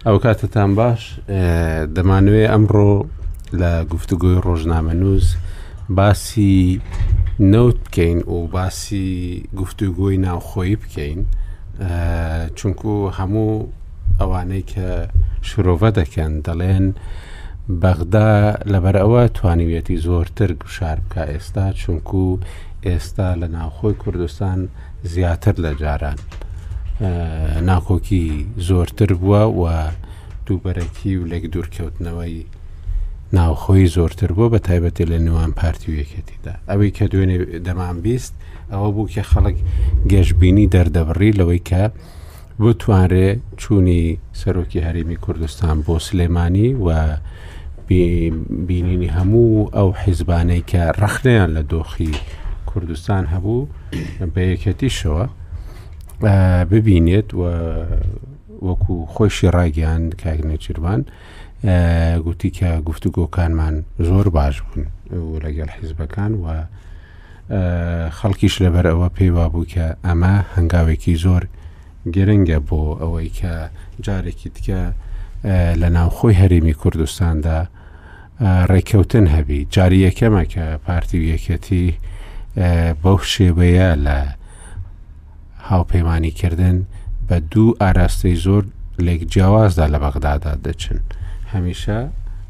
ئەو کاتتان باش دەمانوێت ئەمڕۆ لە گفتوگۆی ڕۆژنامەنووس باسی نەوت بکەین و باسی گفتوگۆی ناوخۆیی بکەین، چونکو هەموو ئەوانەی کە شرۆڤە دەکەن دەڵێن بەغدا لەبەر ئەوە توانیوێتی زۆرتر گوشار بکە ئێستا، چونکو ئێستا لە ناوخۆی کوردستان زیاتر لە جاران ناکۆکی زۆرتر بووە و دووبەرەکی و لێک دوورکەوتنەوەی ناوخۆی زۆرتر بووە، بە تایبەتی لە نێوان پارتی و یەکێتیدا. ئەوەی کە دوێنێ دەمان بیست ئەوە بوو کە خەڵک گەشتبینی دەردەبڕی لەوەی کە بتوانرێ چوونی سەرۆکی هەرێمی کوردستان بۆ سلێمانی و بینینی هەموو ئەو حیزبانەی کە ڕەخنەیان لە دۆخی کوردستان هەبوو بە یەکێتیشەوە ببینێت و وەکو خۆشی ڕاگەیان کاک نێچیروان گوتی کە گفتوگۆکانمان زۆر باش بوون و لەگەڵ حیزبەکان و خەڵکیش لەبەر ئەوە پێی وابوو کە ئەمە هەنگاوێکی زۆر گرنگە بۆ ئەوەی کە جارێکی دیکە لە ناوخۆی هەرێمی کوردستاندا ڕێککەوتن هەبی. جاری یەکەمە کە پارتی و یەکێتی بەو شێوەیە لە هاوپەیمانیکردن بە دوو ئاراستەی زۆر لێک جیاوازدا لە بەغدادا دەچن. هەمیشە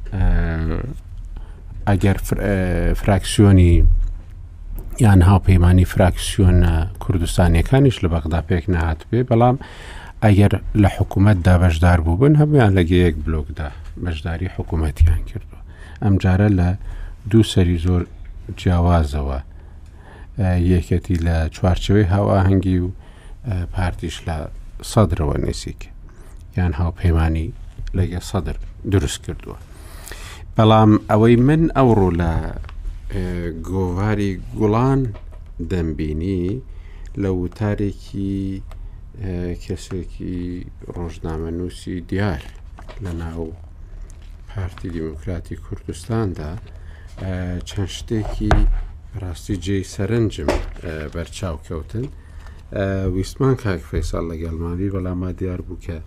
ئەگەر فراکسیۆنی یان هاوپەیمانی فراکسیۆن کوردستانیەکانیش لە بەغدا پێک نەهات بێ، بەڵام ئەگەر لە حکوومەتدا بەشدار بووبن هەمویان لەگە یەک بلۆکدا بەشداری حکوومەتیان کردووە. ئەم جارە لە دوو سەری زۆر جیاوازەوە، یەکەتی لە چوارچەوەی هاواهەنگی و پارتیش لە سەدرەوە نزیک یان هاوپەیمانی لەگە سەدر دروست کردووە. بەڵام ئەوەی من ئەوڕۆ لە گۆڤاری گوڵان دەمبینی لە وتارێکی کەسێکی ڕۆژنامەنووسی دیار لە ناو پارتی دیموکراتی کوردستاندا چەند شتێکی ڕاستی جێی سەرنجم بەرچاو کەوتن. ویسمان کاک فەیساڵ لەگەڵمانی، بەڵام دیار بوو کە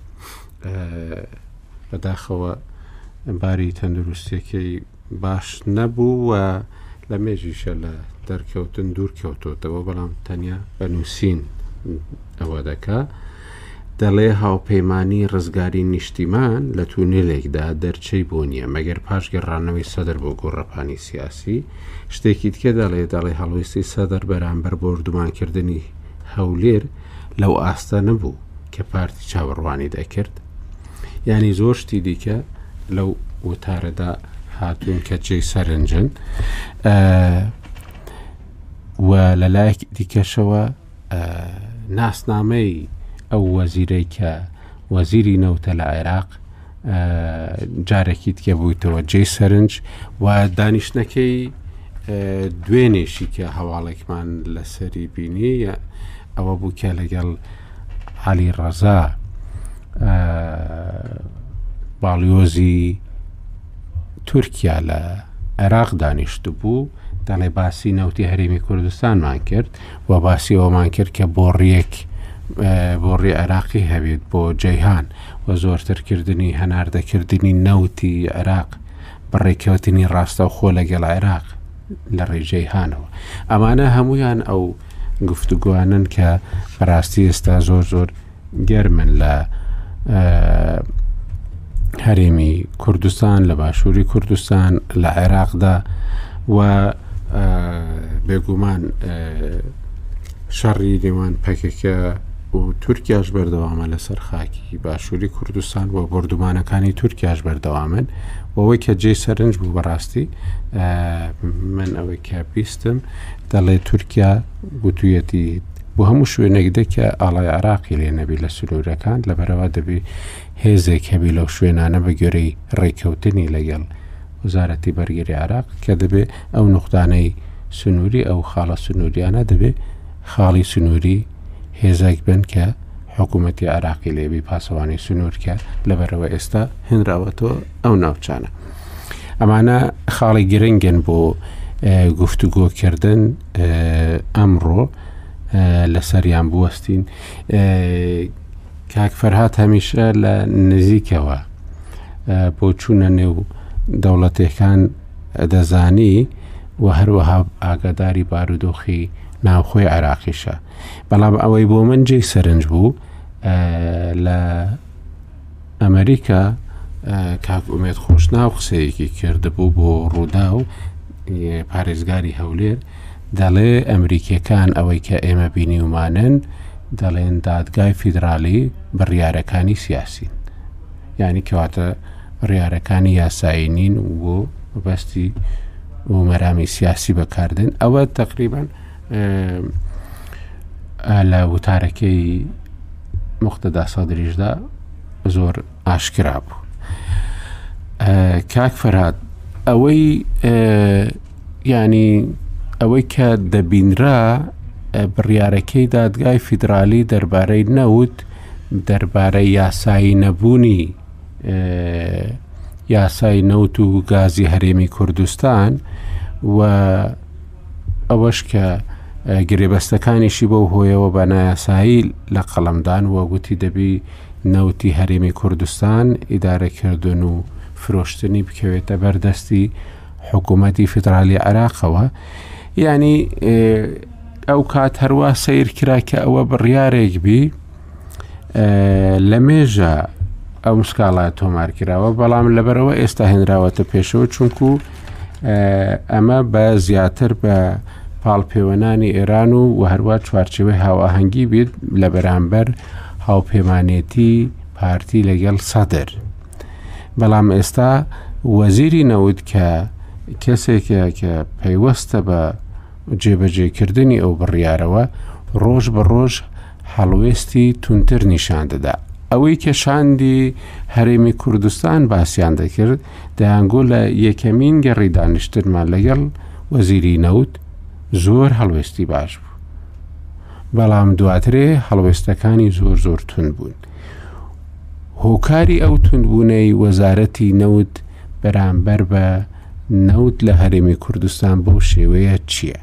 بەداخەوە باری تەندروستێکی باش نەبوو و لە مێژیشە لە دەرکەوتن دوور کەوتۆتەوە، بەڵام تەنیا بەنووسین ئەوە دەکا. دەڵێ هاوپەیمانی ڕزگاری نیشتیمان لە تونێلێکدا دەرچەی بۆ نییە مەگەر پاش گەڕانەوەی سەدر بۆ گۆڕەپانی سیاسی. شتێکی دیکە دەڵێ هەڵویستی سەدر بەرامبەر بردومانکردنی هەولێر لەو ئاستە نەبوو کە پارتی چاوەڕوانی دەکرد. یعنی زۆر شتی دیکە لەو وتارەدا هاتوون کە جێی سەرنجن و لە لایەک دیکەشەوە ناسنامەی ئەو وەزیرەی کە وەزیری نەوتە لە عێراق جارێکی دیکە بوویتەوە جێی سەرنج و دانیشتنەکەی دوێنێشی کە هەواڵێکمان لەسەری بینی ئەوە بوو کە لەگەڵ عەلی ڕەزا باڵیۆزی تورکیا لە عێراق دانیشتو بوو، دەڵێ باسی نەوتی هەرێمی کوردستانمان کرد و باسی ئەومان کرد کە بۆڕی عێراقی هەبێت بۆ جەیهان و زۆرترکردنی هەناردەکردنی نەوتی عێراق بەڕێکەوتنی ڕاستەوخۆ لەگەڵ عێراق لە ڕێجەیهانەوە. ئەمانە هەمویان ئەو گفتوگوانن کە بەڕاستی ئێستا زۆر گەرمن لە هەرێمی کوردستان، لە باشووری کوردستان، لە عێراقدا و بێگومان شەڕی نێوان پەکێکە و تورکیاش بەردەوامە لەسەر خاکی باشووری کوردستان و بردومانەکانی تورکیاش بەردەوامن. ئەوەی کە جێی سەرنج بوو بەڕاستی من ئەوەی کە بیستم دەڵێ تورکیا گوتوویەتی بۆ هەموو شوێنێک دەکە ئاڵای عێراقی لێ نەبی لە سنوورەکان، لەبەرەوە دەبێ هێزێک هەبی لەو شوێنانە بە گوێرەی ڕێککەوتنی لەگەڵ وزارەتی بەرگری عێراق کە دەبێ ئەو نوختانەی سنووری ئەو خاڵە سنووریانە دەبێ خاڵی سنووری هێزێک بن کە حکوومەتی عێراقی لێبی پاسەوانی سنوورکە، لەبەرەوە ئێستا هێنراوەتەوە ئەو ناوچانە. ئەمانە خاڵی گرنگن بۆ گفتوگۆکردن ئەمڕۆ لەسەریان بوەستین. کاک فەرهاد هەمیشە لە نزیکەوە بۆ چوونە نێو دەوڵەتەکان دەزانی و هەروەها ئاگاداری بارودۆخی ناوخۆی عێراقیشە. بەڵام ئەوەی بۆ من جێی سەرنج بوو لە ئەمریکا کاک ئومێد خۆشناو قسەیەکی کردبوو بۆ ڕوودا و پارێزگاری هەولێر، دەڵێ ئەمریکیەکان ئەوەی کە ئێمە بینیومانن دەڵێن دادگای فیدرالی بڕیارەکانی سیاسین، یعنی کەواتە بڕیارەکانی یاسایی نین و بەستی و مەرامی سیاسی بەکاردن. ئەوە تقریبان لە وتارەکەی مختەدا سەدریشدا زۆر ئاشکرا بوو. کاک فەرهاد، ئەوەی ینی ئەوەی کە دەبینرا بڕیارەکەی دادگای فیدرالی دەربارەی نەوت دەربارەی یاسایی نەبوونی یاسای نەوت و گازی هەرێمی کوردستان و ئەوەش کە گرێبەستەکانیشی بەو هۆیەوە بە نایاسایی لە قەڵەمدان و گوتی دەبی نەوتی هەرێمی کوردستان ئیدارەکردن و فرۆشتنی بکەوێتە بەردەستی حکوومەتی فیدرالی عێراقەوە. یعنی ئەو کات هەروە سیر کرا کە ئەوە بڕیارێک بی لە مێژە ئەو مسکاڵات تۆمارکراوە، بەڵام لەبەرەوە ئێستا هێنراوەتە پێشەوە چونکو ئەمە بە زیاتر بە پاڵپەیوەندانی ئێران و هەروە چوارچێوەی هاوئاهەنگی بیت لە بەرامبەر هاوپەیمانێتی پارتی لەگەڵ سەدر. بەڵام ئێستا وەزیری نەوت کە کەسێکە کە پەیوەستە بە جێبەجێکردنی ئەو بڕیارەوە ڕۆژ بە ڕۆژ هەڵوێستی تونتر نیشان دەدا. ئەوەی کە شاندی هەرێمی کوردستان باسییان دەکرد دەیانگۆ لە یەکەمین گەڕی دانیشتنمان لەگەڵ وەزیری نەوت زۆر هەڵوێستی باش بوو، بەڵام دواترێ هەڵوێستەکانی زۆر زۆر تون بوون. هۆکاری ئەو تونبوونەی وەزارەتی نەوت بەرامبەر بە نەوت لە هەرێمی کوردستان بۆ شێوەیە چییە؟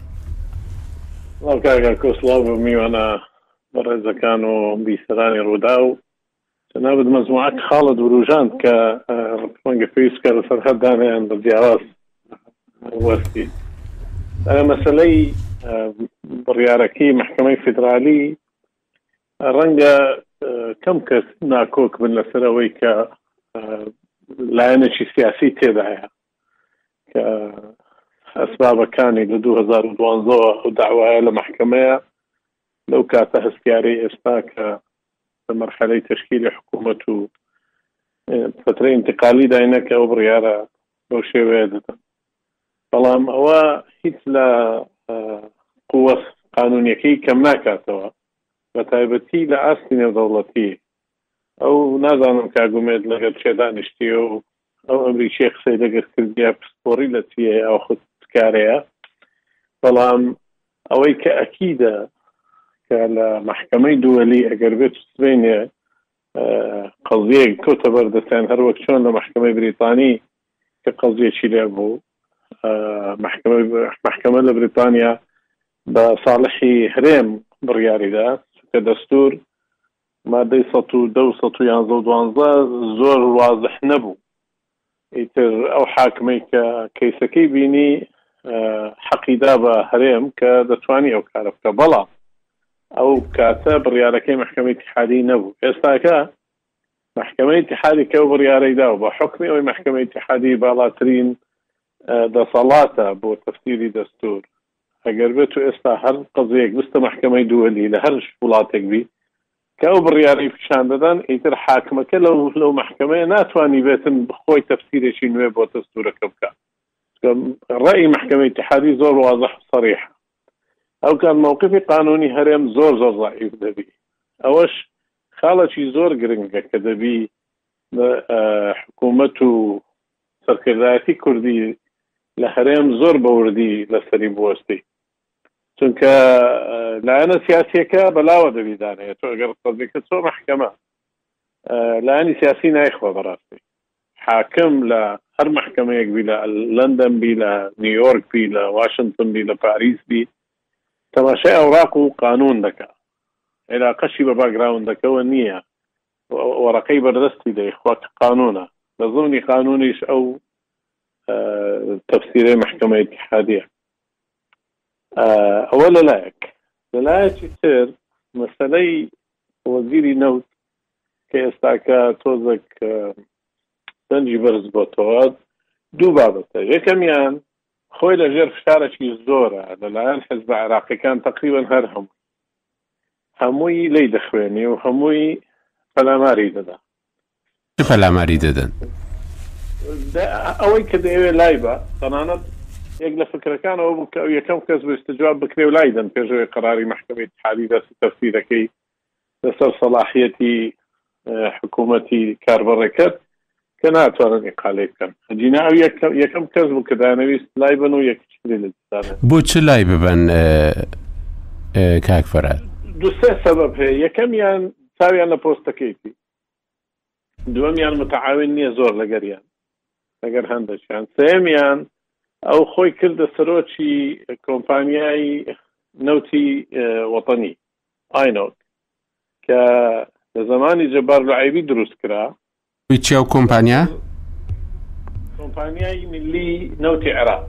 کۆسڵاو میوانە بەڕێزەکان و بیسەرانی ڕوودا و جەنابەت مەزموعەک خاڵت وروژاند کە ڕەنگە پێویستکە لە سەرحەددانیان بە جیاواز وەستی مەسەلەی بڕیارەکەی محکەمەی فیدرالی ڕەنگە کەم کەس ناکۆک بن لەسەرەوەی کە لایەنێکی سیاسی تێدایە کە ئەسبابەکانی لە 2012 و داوایە لە محکەمەیە لەو کاتە هەستیاری ئێستا کە لە مەرحەلەی تەشکیلی حکوومەت و فترەی انتقالی داینەکە ئەو بڕیارە بەو شێوەیە دەدەن. بەڵام ئەوە هیچ لە قووە قانونیەکەی کەم ناکاتەوە، بە تایبەتی لە ئاستی نێودەوڵەتی. ئەو نازانم کاگومێت لەگەر چێ دانیشتیە و ئەو ئەمریکیە قسەی لەگەر کردیا پسپۆری لە چیە ئەو خود کارەیە، بەڵام ئەوەی کە ئەکیدە کە لە محکەمەی دووەلی ئەگەر بێت سبینێ قەزیەک کەوتە بەردەستیان هەروەک چۆن لە محکەمەی بریتانی کە قەزیەکی لێ بوو محکەمە لە بریتانیا بە ساڵحی هەرێم بڕیاریدا کە دەستور مادەی 112 زۆر وازح نەبوو. ئیتر ئەو حاکمەی کە کەیسەکەی بینی حەقیدا بە هەرێم کە دەتوانی ئەو کارە بکە، بەڵام ئەو کاتە بڕیارەکەی محکەمەی اتحادی نەبوو. ئێستاکە محکەمەی اتحادی کە و بڕیارەیدا و بە حکمی ئەوەی محکەمەی اتحادی باڵاترین دەسەڵاتە بۆ تەفسیری دەستور. ئەگەر بێت و ئێستا هەر قەزەیەک بستە محکەمەی دووەلی لە هەر وڵاتێک بی کە ئەو بڕیارەی پیشان دەدەن، ئیتر حاکمەکە لەو محکەمەیە ناتوانانی بێتن بخۆی تەفسیرێکی نوێ بۆ دەستورەکە بکە. ڕای محکەمەی اتحادی زۆر واضح صریح. ئەو کات موقفی قانونی هەرێم زۆر زۆر ضعیف دەبی. ئەوەش خاڵێکی زۆر گرنگە کە دەبی حکوومەت و سەرکردایەتی کوردی لە هەرێم زۆر بەوردی لەسەری بوەستی، چونکە لایەنە سیاسیەکە بەلاوە دەبیدانەیە. تۆ ئەگەر قەزێکە چۆ محکەمە لایەنی سیاسی نایخوا بەڕاستی حاکم لە هەر محکەمەیەک بی، لە لەندەن بی، لە نیویۆرک بی، لە واشنگتن بی، لە پاریس بی، تەماشای ئەوراق و قانون دەکات. علاقەشی بە باگراوندەکەەوە نییە وەڕەکەی بەردەستی دەیخوا قانونە لە زمانی قانونیش ئەو تەفسیرەی محکمەی اتحادیە ئەوە لەلایەکی تر مەسەلەی وەزیری نەوت کە ئێستاکە تۆزێک دەنجی بەرز بۆتەوە دوو بابەتە یەکەمیان خۆی لەژێر فشارێکی زۆرە لەلایەن حیزب عێراقیەکان تقریبا هەر هەمووی لی دەخوێنی و هەمووی پەلاماری دەدا چه پەلاماری دەدەن ئەوەی کە دەیەوێت لای بە تەنانەت یەک لە فکرەکانەوە بوو کە ئەو یەکەم کەس بە استجواب بکرێ و لای دەن پێشەوەی قەراری محکمەی اتحادی دەستی تەفسیرەکەی لەسەر سەلاحیەتی حکوومەتی کاربڕێکرد کە ناتوانن ئیقالەی بکەن جینا ئەو یەکەم کەس بوو کە دانەویست لای بن و یەکشتری لە دەستانێت بۆ چ لای ببەن کاک فەرهاد دوو سێ سەبەب هەیە یەکەمیان چاویان لە پۆستەکەیتی دووەمیان متعاون نییە زۆر لەگەریان لەگەر هەندێکیان سێمیان ئەو خۆی کردە سەرۆکی کۆمپانیای نەوتی وەتەنی ئاینۆک کە لە زمانی جەبار لوعەیبی دروست کرا چی ئەو کۆمپانیا کۆمپانیای ملی نەوتی عێراق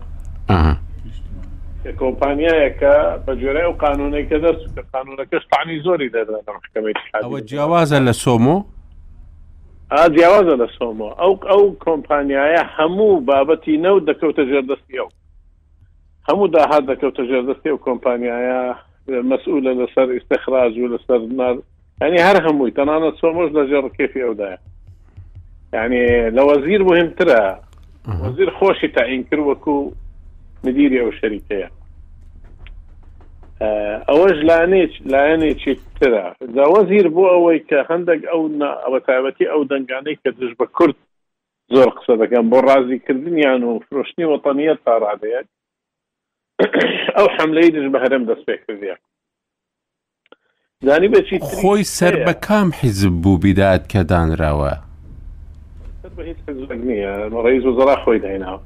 کە کۆمپانیایەکە بە جۆرەی ئەو قانونەی کە دەرچ کە قانونەکەش تاعنی زۆری دەدا لە محکمەی اتحادیە ئەوە جیاوازە لە سۆمۆ جیاوازە لە سۆمۆ ئەو کۆمپانیایە هەموو بابەتی نەوت دەکەوتە ژێردەستی ئەو هەموو داهات دەکەوتە ژێردەستی ئەو کۆمپانیایە مەسئولە لەسەر ئیستخراج و لەسەر ینی هەر هەمووی تەنانەت سۆمۆش لە ژێر کێفی ئەودایە یعنی لە وەزیر مهمترە وەزیر خۆشی تاعین کرد وەکو مدیری ئەو شەریکەیە ئەوەش لایەنێکی ترە دا وەزیر بۆ ئەوەی کە هەندێک ئەو تایبەتی ئەو دەنگانەی کە دژ بە کورد زۆر قسە دەکەن بۆ ڕازیکردنیان و فرۆشتنی وەتەنیەت تا ڕادەیەک ئەو حملەی دژ بە هەرێم دەست پێ کردیە زانی بەچی خۆی سەر بە کام حیزب بوو بیدات کە دانراوە بە هیچ حیزبێک نییە ڕئیس وەزەرا خۆی دایناوە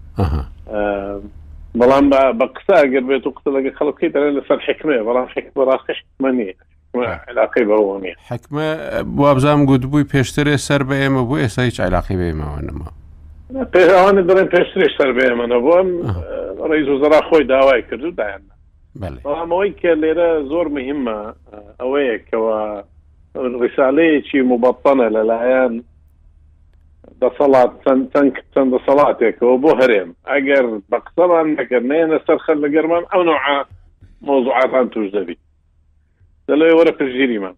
بەڵام بە قسە ئەگەر بێت و قسە لەگە خەڵکی دەڵێن لەسەر حکمێ بەڵام حکمە ڕاستی حکمە نییە علاقەی بەوە نییە حکمە وابزانام گوتبووی پێشترێ سەر بە ئێمە بوو ئێستا هیچ علاقی بە ئێمەوە نەما پێوانە دەڵێن پێشترێش سەر بە ئێمەنە بۆم ڕئیس وەزەرا خۆی داوای کرد و دایاننا بەڵام ئەوەی کە لێرە زۆر مهمە ئەوەیە کەوە ڕیسالەیەکی مبەتەنە لەلایەن دەسەڵات چەند دەسەڵاتێکەوە بۆ هەرێم ئەگەر بە قسەمان نەکردنێنە سەر خەر لە گەرمان ئەو نوع مۆزوعاتان توش دەبی دەڵێ وەرە پشگیریمان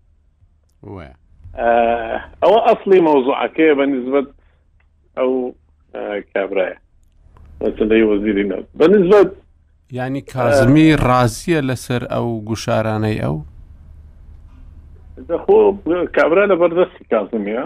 ئەوە ئەسڵی مۆزوعەکەیە بە نسبەت ئەو کابرایە مەسەلەی وەزیری نەوت بە نسبەت یعنی کازمی ڕازیە لەسەر ئەو گوشارانەی ئەو خۆ کابرا لە بەردەستی کازمیە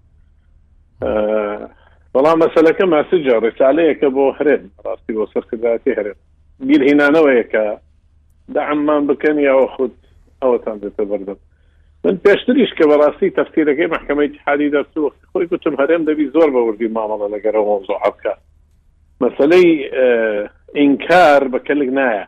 بەڵام مەسەلەکە ماسجە ڕێسالەیەکە بۆ هەرێم ڕاستی بۆ سەرکردایەتی هەرێم بیرهێنانەوەیە کە دەعممان بکەن یاوە خود ئەوەتان دێتە بەردەم من پێشتریش کە بەڕاستی تەفسیرەکەی محکمەی اتحادی دەرچوو وەختی خۆی گوتم هەرێم دەبی زۆر بە وردی مامەڵە لەگەرەوە مۆزوعە بکات مەسەلەی ئینکار بە کەلک نایە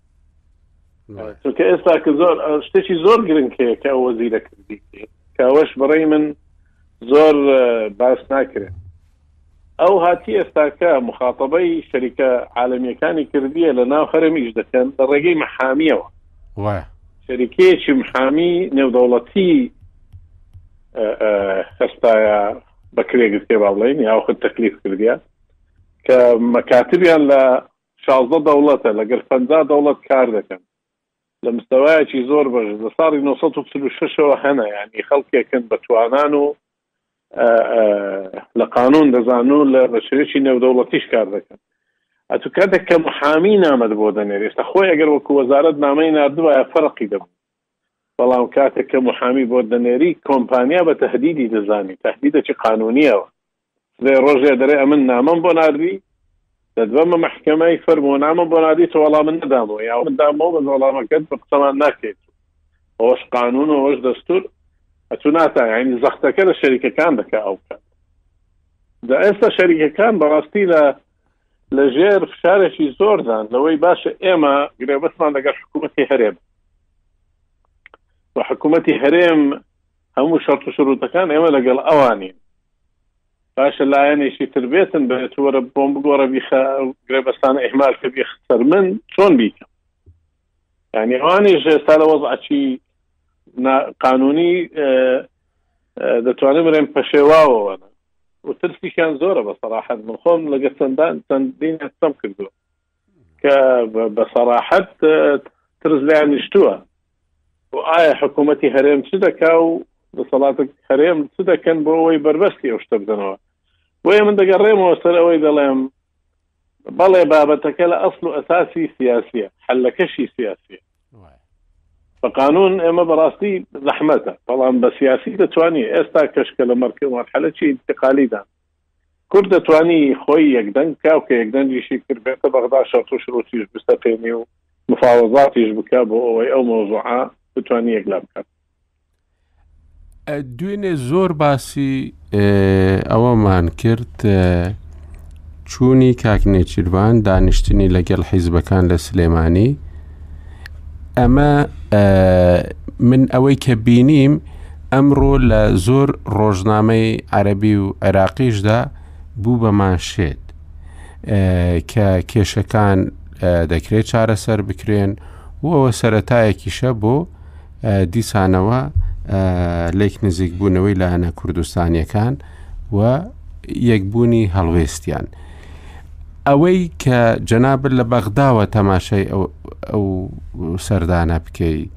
چونکە ئێستا کە زۆر شتێکی زۆر گرنگەیە کە ئەو وەزیرە کردی کە ئەوەش بەڕێی من زۆر باس ناکرێت ئەو هاتی ئێستاکە مخاطبەی شەریکە عالەمیەکانی کردیە لە ناو هەرێمیش دەکەن لە ڕێگەی محامیەوە شەریکەیەکی محامی نێودەوڵەتی هەستایە بەکرێگرت پێ با بڵێن یا خود تەکلیف کردیە کە مەکاتبیان لە 16 دەوڵەتە لەگەر 50 دەوڵەت کار دەکەن لە مستەوایەکی زۆر بەش لە ساڵی 1946ەوە هەنە یعنی خەڵکێکن بە توانان و لە قانون دەزان و لە بەشێکی نێودەوڵەتیش کار دەکەن ئەتو کاتێک کە محامی نامەد بۆ دەنێر ئێستا خۆی ئەگەر وەکو وەزارەت نامەی نردووە فەرقی دەبوو بەڵام کاتێک کە محامی بۆ دەنێری کۆمپانیا بە تەهدیدی دەزانی تەهدیدێکی قانونیەوە لێ ڕۆژێ دەرێ ئەمن نامەم بۆ ناردی دەدبەمە محکەمەی فەرموو نامەم بۆ ناردی تۆ وەڵام من نەدامەوە یا من دامەوە بە وەڵامەکەت بە قسەمان ناکەیت ئەوەش قانون و ئەوەش دەستور ئەتو ناتان یعنی زەختەکە لە شەریکەکان دەکا ئەو کات دا ئێستا شەریکەکان بەڕاستی لە ژێر فشارێکی زۆردان لەوەی باشە ئێمە گرێبەستمان لەگەر حکوومەتی هەرێم وحكومتي هرم همو شرط شروط كان إما لقل أوانين باش اللايني شي تربيتن بيت ورا بومبقورا بيخا قريبستان إهمال كبيخسر من شون بيك يعني أواني سالة وضع شي قانوني دتواني مرين بشيواو وانا وترسي كان زورة بصراحة من خوم لقى سندين هتم كردو بصراحة ترز لي عن اشتوها وآية حكومتي هريم تدكا وصلاتك هريم تدكا بوي بربستي وشتبدنوا وهي من دقا الريم وصلوي دلهم بالي بابتك أصل أساسي سياسية حلكشي سياسية فقانون اما براستي زحمته طبعا بسياسي تواني استا كشكل مرحله شيء انتقالي ده كرد تواني خوي يقدن كاوك يقدن يشي كربيت بغداد شرط شروط بستقيني ومفاوضات يجبكابو او موضوعات تواني يقلبك دوين زور باسي او مان كرت چوني كاكني چلوان دانشتني لقل حزب كان لسليماني اما من اوي كبينيم امرو لزور روجنامي عربي و عراقيش دا بو بمانشيت كيشكان دەکرێت چارەسەر بکرێن وەوە سەرەتایەکیشە بۆ دیسانەوە لێک نزیک بوونەوەی لایەنە کوردستانیەکان و یەکبوونی هەڵوێستیان. ئەوەی کە جەنابەت لە بەغداوە تەماشای ئەو سەردانە بکەی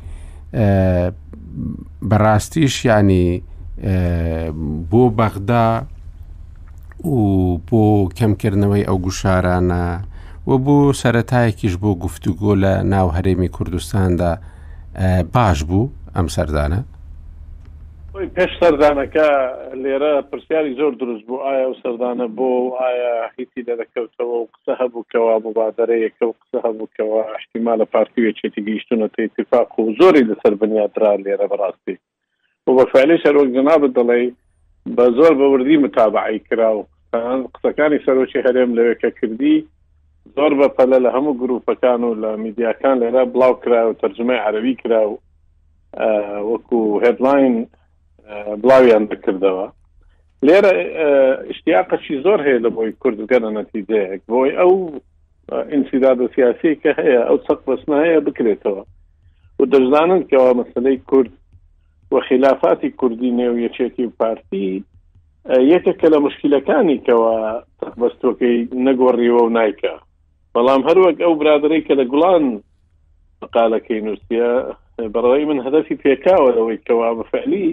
بەڕاستیش ینی بۆ بەغدا و بۆ کەمکردنەوەی ئەو گوشارانە و بۆ سەرەتایەکیش بۆ گفتوگۆ لە ناو هەرێمی کوردستاندا باش بوو ئەم سەردانە؟ پێش سەردانەکە لێرە پرسیاری زۆر دروست بوو ئایا ئەو سەردانە بۆ ئایا هیچی دەکەوتەوە و قسە هەبووکەوە مبادرەیەکە و قسە هەبووکەوە احتیمالە پارتیوێکێتی گەیشتونەتە ئیتیفاق و زۆری لەسەر بنیادرا لێرە بەڕاستی و بەفعلی شەروەک جەنابەت دەڵێ بە زۆر بە وردی متابعی کرا و قسەکانی سەرۆکی هەرێم لەوێ کە کردی زۆر بەپەلە لە هەموو گروپەکان و لە میدیاکان لێرە بڵاو کرا و تەرجمەی عەرەبی کرا و وەکو هێدلاین بڵاویان دەکردەوە. لێرە اشتیاقەشی زۆر هەیە لە بۆی کورد بگەنە نەتیجەیەک بۆی ئەو ئینسیدادە سیاسی کە هەیە ئەو چەق بەسنە هەیە بکرێتەوە و دەزانن کەەوە مەسەلەی کورد و خلافاتی کوردی نێویەکێتی و پارتی یەکێکە لە مشکلەکانی کەەوە تەقبەستۆکەی نەگۆڕیوە و نایکە بەڵام هەروەک ئەو برادرەی کە لە گوڵان مقالەکەی نووسیە بەڕێی من هەدەفی پێکاوە لەوەی کەوا بەفعلی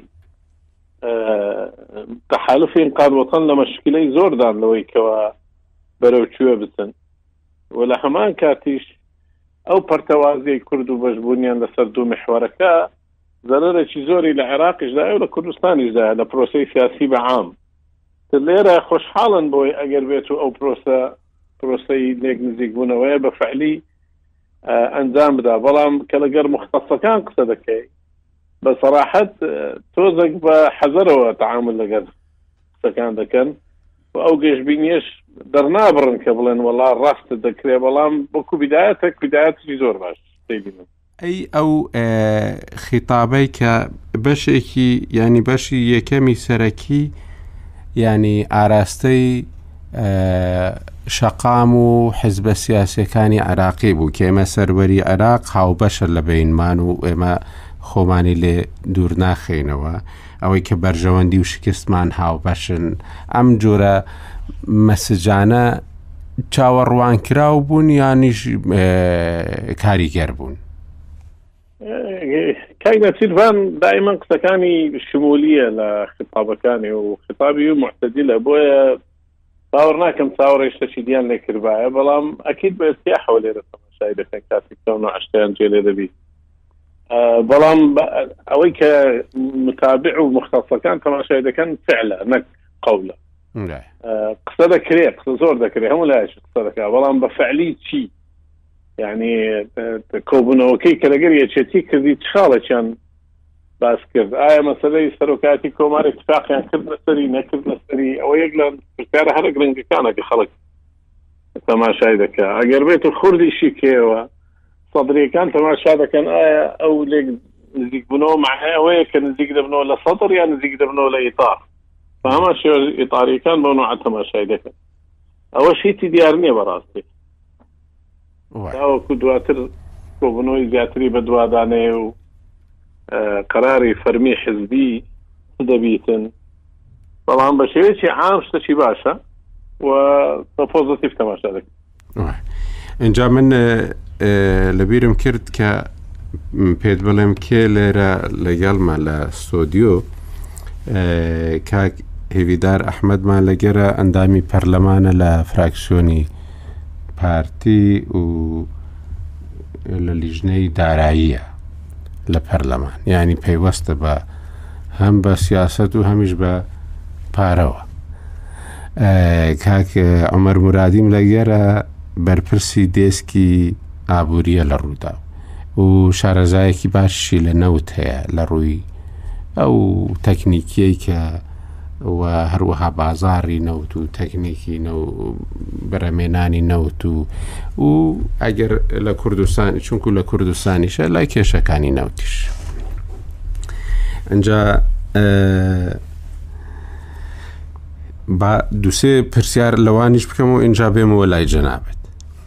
تحالف إنقاذ وطن لمشكلة زور دان لوي كوا برو چوه بسن ولا همان كاتيش او برتوازي كردو بجبونيان لسر دو محوركا ضرورة چي زوري لعراق اجدائي ولا كردستان اجدائي لبروسي سياسي بعام تليرا خوش حالا بوي اگر بيتو او بروسي ليك نزيق بونوية بفعلي انزام بدا بلام كالقر مختصة كان قصدكي بصراحة توزق بحذره تعامل لقد سكان دكان وأوجش بينيش درنابرن قبلن والله الراس تذكري بلام بكو بدايتك زور باش تيجينا أي أو خطابيك بشيكي يعني بشي يكمي سركي يعني عراستي شقام حزب السياسي كان عراقي بو كيما سروري عراق هاو بشر لبين مانو إما خۆمانی لێ دوور ناخێنەوە ئەوەی کە بەرژەوەندی و شکستمان هاو بەشن ئەم جۆرە مەسجانە چاوەڕوانکراو بوون یانیش کاریگەر بوون کاینە سیلڤان دائما قسەکانی شمولیە لە خطابەکانی و خطابی و معتەدیلە بۆیە باوەڕ ناکەم چاوەڕێی شتێکی دییان لێ کردبایە بەڵام ئەکید بە ئێستیاحەوە لێرە تەماشای دەکەن کاتی کەون و عەشتیان جێ لێ دەبی بلام اويك متابع ومختصة كان تماشي اذا كان فعلا نك قوله قصدك كريه قصد زور ذكري هم لا قصدك بلام بفعلي شيء يعني كوبنا وكي كلا قريه شتي كذي تخاله كان بس كذ مثلا سلوكاتي كومار اتفاق يعني كذا سري او يقلن في هذا رنج كان خلق تماشي ذاك اگر بيت الخردي شيء كيوا صدري كان تماشى هذا كان أو ليك نزيك بنو مع هواي كان نزيك دبنو لسطر يعني نزيك دبنو لإطار فهما شو إطاري كان بنو عتما شايدك أول شيء تديارني براسي أو كدواتر كوبنو زياتري بدوا داني و قراري فرمي حزبي دبيتن طبعا بشيء عام شتشي باشا وبوزيتيف تماشا لك انجا من لبيرم كرد ك پێت بڵێم کێ لێرە لەگەڵمە لە ستۆدیۆ کاک هێویدار ئەحمەدمان لەگەرە ئەندامی پەرلەمانە لە فراکسیۆنی پارتی و لە لیژنەی داراییە لە پەرلەمان یعنی پەیوەستە بە هەم بە سیاسەت و هەمیش بە پارەوە کاک عومەر مرادیم لەگەرە بەرپرسی دێسکی ئابووریە لە ڕوودا و شارەزایەکی باشی لە نەوت هەیە لە ڕووی ئەو تەکنیکیەی کە و هەروەها بازاڕی نەوت و تەکنیکی بەرەمێنانی نەوت و ئەگەر لە کوردستان چونکو لە کوردستانیشە لای کێشەکانی نەوتیش ئەنجا با دووسێ پرسیار لەوانیش بکەم و ئینجا بێمەوە لای جەنابەت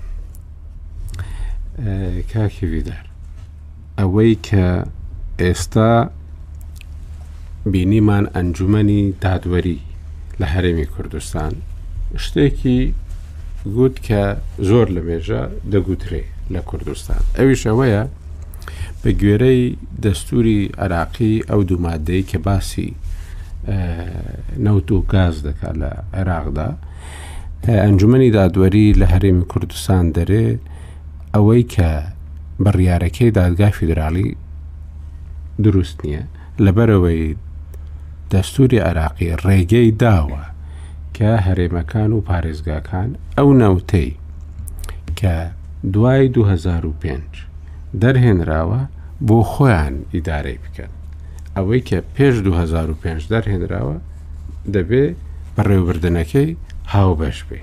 کاکی ویدار ئەوەی کە ئێستا بینیمان ئەنجومەنی دادوەری لە هەرێمی کوردستان شتێکی گوت کە زۆر لە مێژە دەگوترێ لە کوردستان ئەویش ئەوەیە بە گوێرەی دەستوری عێراقی ئەو دوو مادەی کە باسی نەوت و گاز دەکات لە عێراقدا ئەنجومەنی دادوەری لە هەرێمی کوردستان دەرێ ئەوەی کە بڕیارەکەی دادگای فیدرالی دروست نییە لەبەرەوەی دەستوری عێراقی ڕێگەی داوە کە هەرێمەکان و پارێزگاکان ئەو نەوتەی کە دوای 2005 دەرهێنراوە بۆ خۆیان ئیدارەی بکەن ئەوەی کە پێش 2005 دەرهێنراوە دەبێ بەڕێوەبردنەکەی هاوبەش بێ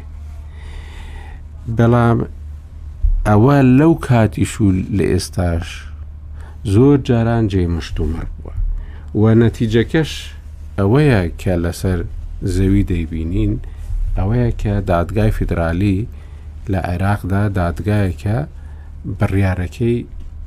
بەڵام ئەوە لەو کاتیش و لە ئێستاش زۆر جاران جێمشتومڕ بووە و نەتیجەکەش ئەوەیە کە لەسەر زەوی دەیبینین ئەوەیە کە دادگای فیدرالی لە عێراقدا دادگایەکە بڕیارەکەی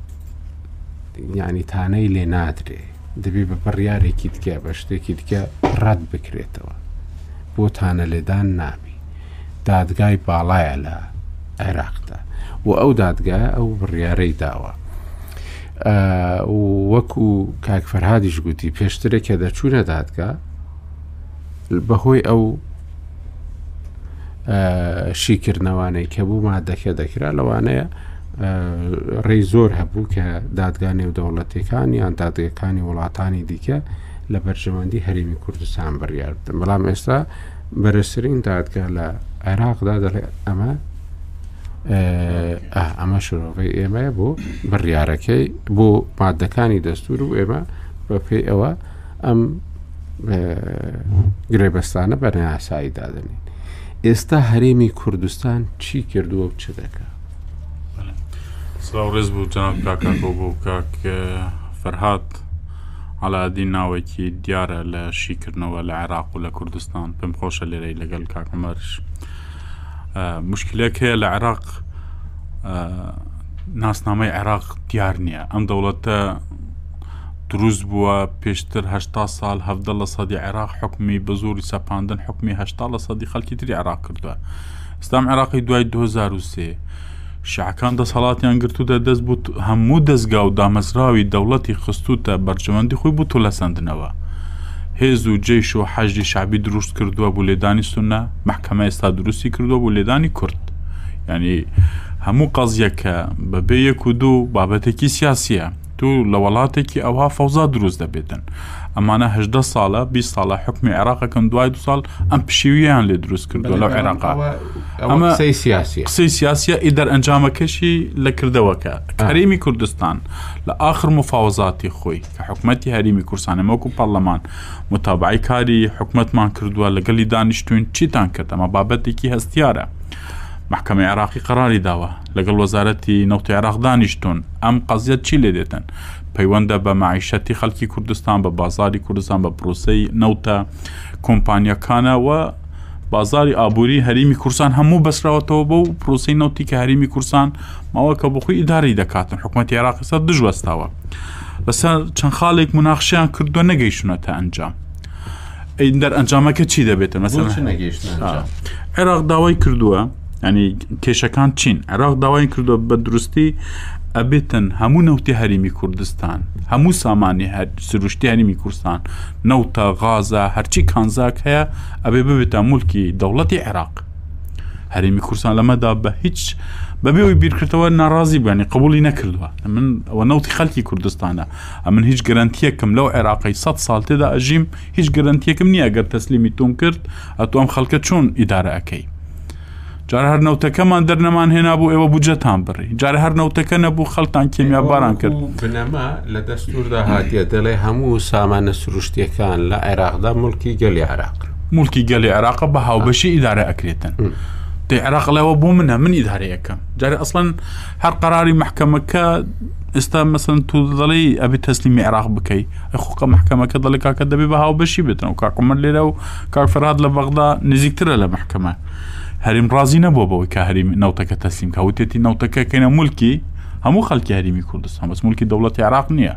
یعنی تانەی لێ نادرێ دەبێ بە بڕیارێکی دیکە بە شتێکی دیکە ڕەت بکرێتەوە بۆ تانە لێدان نابی دادگای باڵایە لە عێراقدا و ئەو دادگایە ئەو بڕیارەی داوە وەکو کاک فەرهادیش گوتی پێشترە کە دەچوونە دادگا بەهۆی ئەو شیکردنەوانەی کە بوو مادەکە دەکرا لەوانەیە ڕێی زۆر هەبوو کە دادگا نێودەوڵەتیەکان یان دادگاکانی وڵاتانی دیکە لە بەرژەوەندی هەرێمی کوردستان بڕیار بدەن بەڵام ئێستا بەرزترین دادگا لە عێراقدا دەڵێ ئەمە شرۆڤەی ئێمەیە بۆ بڕیارەکەی بۆ مادەکانی دەستور و ئێمە بە پێی ئەوە ئەم گرێبەستانە بەرناسایی دادنین ئێستا هەرێمی کوردستان چی کردووە و چ دەکات سڵاو ڕێز بوو جەناب کاکاکۆ بۆ کاک فەرهاد عەلاءالدین ناوێکی دیارە لە شیکردنەوە لە عێراق و لە کوردستان پێم خۆشە لێرەی لەگەڵ کاک عومەرش مشکلێک هەیە لە عێراق ناسنامەی عێراق دیار نییە ئەم دەوڵەتە دروست بووە پێشتر 80 ساڵ 70% عێراق حکمی بە زۆری سەپاندن حکمی 80% خەڵکی تری عێراق کردووە ئێستام عێراقی دوای 2003 شیعەکان دەسەڵاتیان گرتووتە دەست بوو هەموو دەستگا و دامەزراوی دەوڵەتی خستوتە بەرژەوەندی خۆی بوو تۆ لەسەندنەوە هێز و جێش و حەشدی شعبی دروست کردووە بۆ لێدانی سونە محکەمە ئێستا دروستی کردووە بۆ لێدانی کورد یعنی هەموو قەزیەکە بەبێ یەک و دوو بابەتێکی سیاسیە تو لە وڵاتێکی ئەوها فەوزا دروست دەبێتن ئەمانە 18 ساڵە 20 ساڵە حکمی عێراقەکەن دوای 2 ساڵ ئەم پشیویان لێ دروست کردووە لەو عێراقا ئەمە قسەی سیاسیە ئیدەر ئەنجامەکەشی لە کردەوەکە هەرێمی کوردستان لە ئاخر مفاوەزاتی خۆی کە حکومەتی هەرێمی کوردستان وەکو پەرلەمان متابعەی کاری حکومەتمان کردووە لەگەڵی دانیشتوین چیتان کرد ئەمە بابەتێکی هەستیارە محکمەی عێراقی قەراری داوە لەگەڵ وەزارەتی نەوتی عێراق دانیشتون ئەم قەزیەت چی لێ دێتن پەیوەندە بە معیشەتی خەڵکی کوردستان بە بازاری کوردستان بە پرۆسەی نەوتە کۆمپانیەکانەوە بازاری ئابووری هەریمی کورسان هەموو بەسراوەتەوە بە و پرۆسی نەوتی کە هەریمی کورسان ماوە کە بخۆی ئیداری دەکاتن حکوومەتی عێراقی سەر دژوەستاوە لەسەر چەند خاڵێک مناقشەیان کردووە نەگەیشتونەتە ئەنجام دەر ئەنجامەکە چی دەبێتە مەسەڵەن عێراق داوای کردووە ینی کێشەکان چین عێراق داوای کردووە بە دروستی ئەبێتن هەموو نەوتی هەریمی کوردستان هەموو سامانی سروشتی هەریمی کوردستان نەوتە غازە هەرچی کانزاک هەیە ئەبێ ببێتە موڵکی دەوڵەتی عێراق هەریمی کوردستان لەمەدا بە هیچ بەبێەوەی بیرکردەوە ناڕازی بێنی قبولی نەکردووە من ئەوە نەوتی خەڵکی کوردستانە ئەمن هیچ گەرانتیەکەم لەو عێراقی 100 ساڵ تێدا ئەژیم هیچ گەرانتیەکەم نییە ئەگەر تەسلیمی تۆم کرد ئەتو ئەم خەڵکە چۆن ئیدارە ئەەکەی جارە هەر نەوتەکەمان دەرنەمان هێنا بوو ئێوە بوجەتان بڕی جارە هەر نەوتەکە نەبوو خەڵتان کێمیا باران کرد بنەما لە دەستوردا هاتیە دەڵێ هەموو سامانە سروشتیەکان لە عێراقدا مولکی گەلی عێراق مولکی گەلی عێراق بە هاوبەشی ئیدارە ئەکرێتن عێراق لەوە بۆ منە من ئیدارەیەکەم جارە ئەسڵەن هەر قەراری محکەمەکە ئێستا مەسەن تو دەڵێ ئەبێ تەسلیمی عێراق بکەی خۆقە محکەمەکە دەڵێ کاکە دەبێ بە هاوبەشی بێتن و کاکومەر لێرە و کاک فەرهاد لە بەغدا نزیکترە لە محکەمە هەریم ڕازی نەبووە بەوەی کە هەریم نەوتەکە تەسلیم کەوتێتی نەوتەکە کەینە مولکی هەموو خەڵکی هەریمی کوردستان بەس مولکی دەوڵەتی عێراق نییە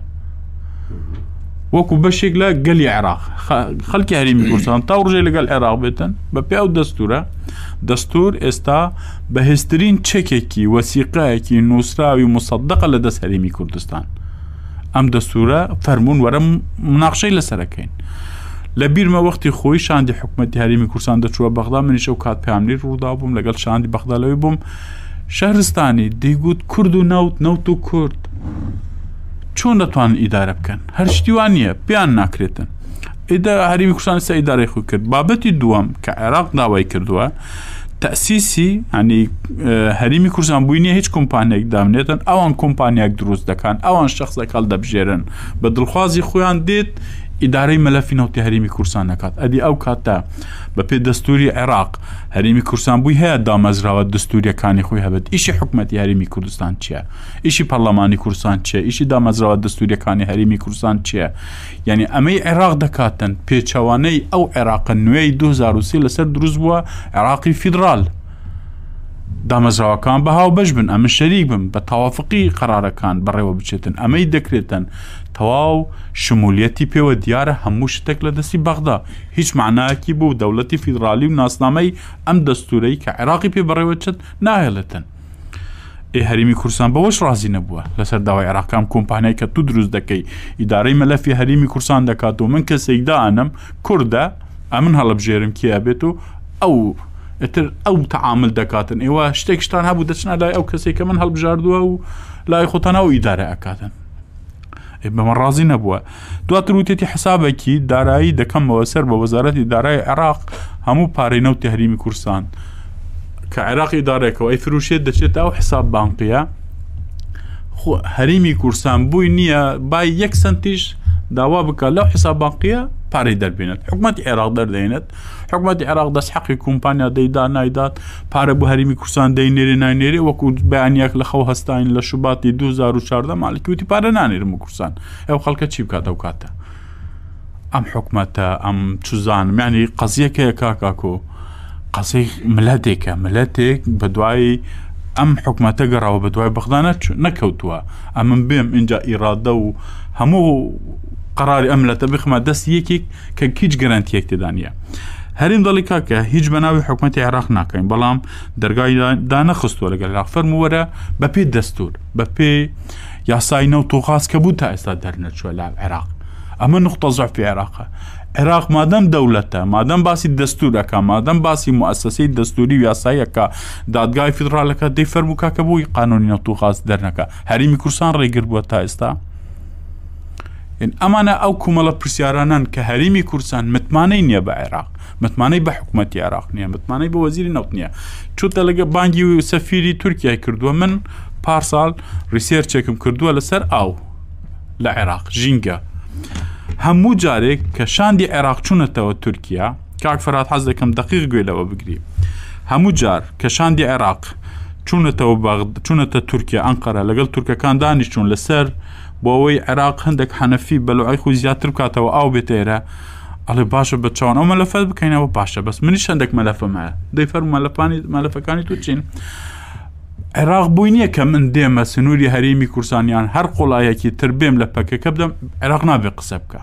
وەکو بەشێک لە گەلی عێراق خەڵکی هەریمی کوردستان تا ڕژێ لەگەڵ عێراق بێتن بە پێ ئەو دەستورە دەستور ئێستا بەهێزترین چەکێکی وەسیقەیەکی نووسراوی مصدقە لە دەست هەریمی کوردستان ئەم دەستورە فەرموون وەرە مناقشەی لەسەرەکەین لە بیرمە وەختی خۆی شاندی حکوومەتی هەریمی کوردستان دەچووە بەغدا منیش ئەو کات پامنی ڕوودا بووم لەگەڵ شاندی بەغدا لەوەی بووم شارستانی دەیگوت کورد و نەوت و کورد چۆن دەتوانن ئیدارە بکەن هەر شتیوان نییە پیان ناکرێتن ئیدا هەریمی کوردستان ئێستا ئیدارەی خۆی کرد بابەتی دووەم کە عێراق داوای کردووە تەسیسی ینی هەریمی کوردستان بووی نییە هیچ کۆمپانیەک دامنێتن ئەوان کۆمپانیاک دروست دەکەن ئەوان شخصێک هەڵدەبژێرن بە دڵخوازی خۆیان دێت ئیدارەی مەلەفی نەوتی هەریمی کوردستان نەکات ئەدی ئەو کاتە بە پێ دەستوری عێراق هەریمی کوردستان بووی هەیە دامەزراوە دەستوریەکانی خۆی هەبێت ئیشی حکوومەتی هەریمی کوردستان چییە ئیشی پەرلەمانی کوردستان چییە ئیشی دامەزراوە دەستوریەکانی هەریمی کوردستان چییە یعنی ئەمەی عێراق دەکاتن پێچەوانەی ئەو عێراق نوێی 2023 لەسەر دروست بووە عێراقی فیدرال دامەزراوەکان بە هاوبەش بن ئەمە شەریک بن بە تەوافقی قەرارەکان بەڕێوە بچێتن ئەمەی دەکرێتن تەواو شمولیەتی پێوە دیارە هەموو شتێک لە دەستی بەغدا هیچ معنایەکی بوو دەوڵەتی فیدرالی و ناسنامەی ئەم دەستورەی کە عێراقی پێ بەڕێوە چێت ناهێڵێتن هەریمی کوردستان بەوەش ڕازی نەبووە لەسەر داوای عێراقام کۆمپانیای کە تو دروست دەکەی ئیدارەی مەلەفی هەریمی کوردستان دەکات و من کەسێک دائەنم کوردە ئەمن هەڵبژێرم کێ بێت و ئەو تەعامل دەکاتن ئێوە شتێک شتان هەبوو دەچنە لای ئەو کەسێک کە من هەڵبژاردووە و لای خۆتانە و ئیدارە ئەکاتن بەمە ڕازی نەبووە دواتر وتێتی حسابێکی دارایی دەکەمەوە سەر بە وەزارەتی دارایی عێراق هەموو پارەی نەوتی هەریمی کوردستان کە عێراقی دارێکەوە ئەی فروشێت دەچێت ئەو حساب بانقیە هەریمی کوردستان بووی نییە بای 1 سنتیش داوا بکە لەو حساب بانقیە پارەی دەربێنێت حکوومەتی عێراق دەردێنێت حکوومەتی عێراق دەست حەقی کۆمپانیا دەیدا نایدات پارە بۆ هەریمی کوردستان دەینێری ناینێری وەکو بەیانیەک لە خەو هەستاین لە شوباتی 2014 ماڵکیوتی پارە نانێرم و کوردستان ئەو خەڵکە چی بکات ئەو کاتە ئەم حکوومەتە ئەم چوزانم ینی قەزیەکەیە کاکاکۆ قەزەی ملەتێکە ملەتێک بە دوای ئەم حکوومەتە گەڕاوە بە دوای بەغدا نەکەوتووە ئەمن بێم اینجا ئیرادە و هەموو قەراری ئەملەتە بخمە دەست یەکێک کە هیچ گەرانتیەک تێدا نیە هەریم دڵی کاکە هیچ بەناوی حکوومەتی عێراق ناکەین بەڵام دەرگای دانەخستووە لەگەڵ عێراق فەرمووەرە بە پێ دەستور بە پێ یاسای نەوت و غاز کە بوو تا ئێستا دەرنەچووە لە عێراق ئەمە نقطە ضعفی عێراقە عێراق مادەم دەوڵەتە مادەم باسی دەستورەکە مادەم باسی مؤسسەی دەستوری و یاساییەکە دادگای فیدرالەکە دەی فەرموو کاکە بووی قانونی نەوت و غاز دەرنەکە هەریمی کوردستان ڕێگر بووە تا ئێستا ئەمانە ئەو کومەڵە پرسیارانان کە هەریمی کوردستان متمانەی نییە بە عێراق متمانەی بە حکوومەتی عێراق نییە متمانەی بە وەزیری نەوت نییە چوتە لەگە بانگی و سەفیری تورکیای کردووە من پارساڵ ریسێرچێکم کردووە لەسەر ئاو لە عێراق ژینگە هەموو جارێک کە شاندی عێراق چوونەتەوە تورکیا کاک فەرهاد حەز دەکەم دقیق گوێ لەوە بگری هەموو جار کە شاندی عێراق چوونەتە تورکیا ئەنقەرە لەگەڵ تورکەکان دانیشتون لەسەر بۆ ئەوەی عێراق هەندێک حەنەفی بەلوعی خۆی زیاتر بکاتەوە ئاو بێتێرە ئەڵێ باشە بە چاوان ئەو مەلەفەت بکەینەوە باشە بەس منیش هەندێک مەلەفەم هەیە دەی فەرمو مەلەفەکانی تو چین عێراق بووی نییە کە من دێمە سنووری هەرێمی کورسانیان هەر قوڵایەکی تر بێم لە پەکەکە بدەم عێراق نابێ قسە بکە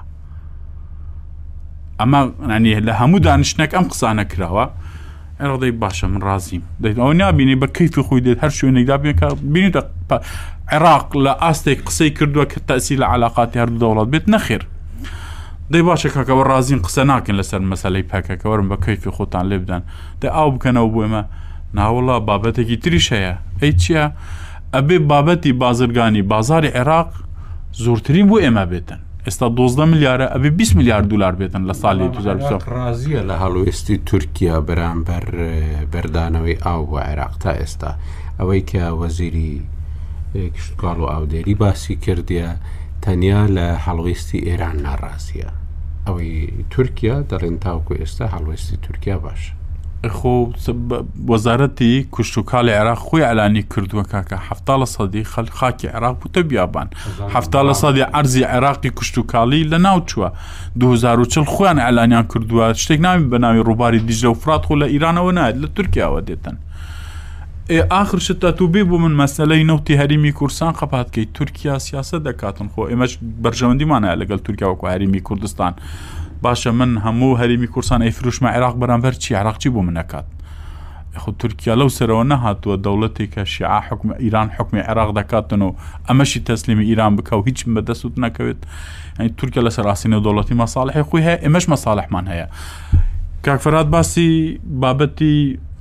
ئەمە لە هەموو دانیشتنێک ئەم قسانە کراوە عێراق دەی باشە من ڕازیم دەیت ئەو نابینی بە کەیفی خۆی دێت هەر شوێنێکدا بینی عێراق لە ئاستێک قسەی کردووە کە تەسی لە علاقاتی هەردوو دەوڵات بێت نەخێر دەی باشە کاکەوە ڕازین قسە ناکەن لەسەر مەسەلەی پەکەکە وەرم بە کەیفی خۆتان لێ بدەن دەی ئاو بکەنەوە بۆ ئێمە ناوەڵا بابەتێکی تریش هەیە ئەی چییە ئەبێ بابەتی بازرگانی بازاری عێراق زۆرترین بۆ ئێمە بێتن ئێستا 12 میلیارە ئەبێ 20 میلیارد دلار بێتن لە ساڵی 2020 ڕازیە لە هەڵوێستی تورکیا بەرامبەر بەردانەوەی ئاو بۆ عێراق تا ئێستا ئەوەی کە وەزیری کشتکاڵ و ئاودێری باسی کردیە تەنیا لە هەڵوێستی ئێران ناڕازیە ئەوەی تورکیا دەڕێن تاوکو ئێستا هەڵوێستی تورکیا باشە خۆ وەزارەتی کوشتوکاڵی عێراق خۆی ئەلانی کردووە کاکە 70% خاکی عێراق بووتە بیابان 70% عەرزی عێراقی کوشتوکاڵی لە ناو چووە 2040 خۆیان ئەلانیان کردووە شتێک ناوی بە ناوی ڕووباری دیژە و فرات خۆ لە ئیرانەوە نایێت لە تورکیاوە دێتن ئاخرشتا تو بێ بۆ من مەسەلەی نەوتی هەریمی کورسان قەپاتکەی تورکیا سیاسەت دەکاتن خۆ ئێمەش بەرژەوەندیمانە لەگەڵ تورکیا وەکو هەریمی کوردستان باشە من هەموو هەریمی کورسان ئەی فروشمە عێراق بەرامبەر چی عێراقچی بۆ من نەکات خۆ تورکیا لەو سەرەوە نەهاتووە دەوڵەتێک کە شیعە حکومە ئیران حکمی عێراق دەکاتن و ئەمەشی تەسلیمی ئیران بکە و هیچ بەدەست نەکەوێت تورکیا لەسەر ئاسینە دەوڵەتی مەساڵحی خۆی هەیە ئێمەش مەساڵحمان هەیە کاک فەرهاد باسی بابەتی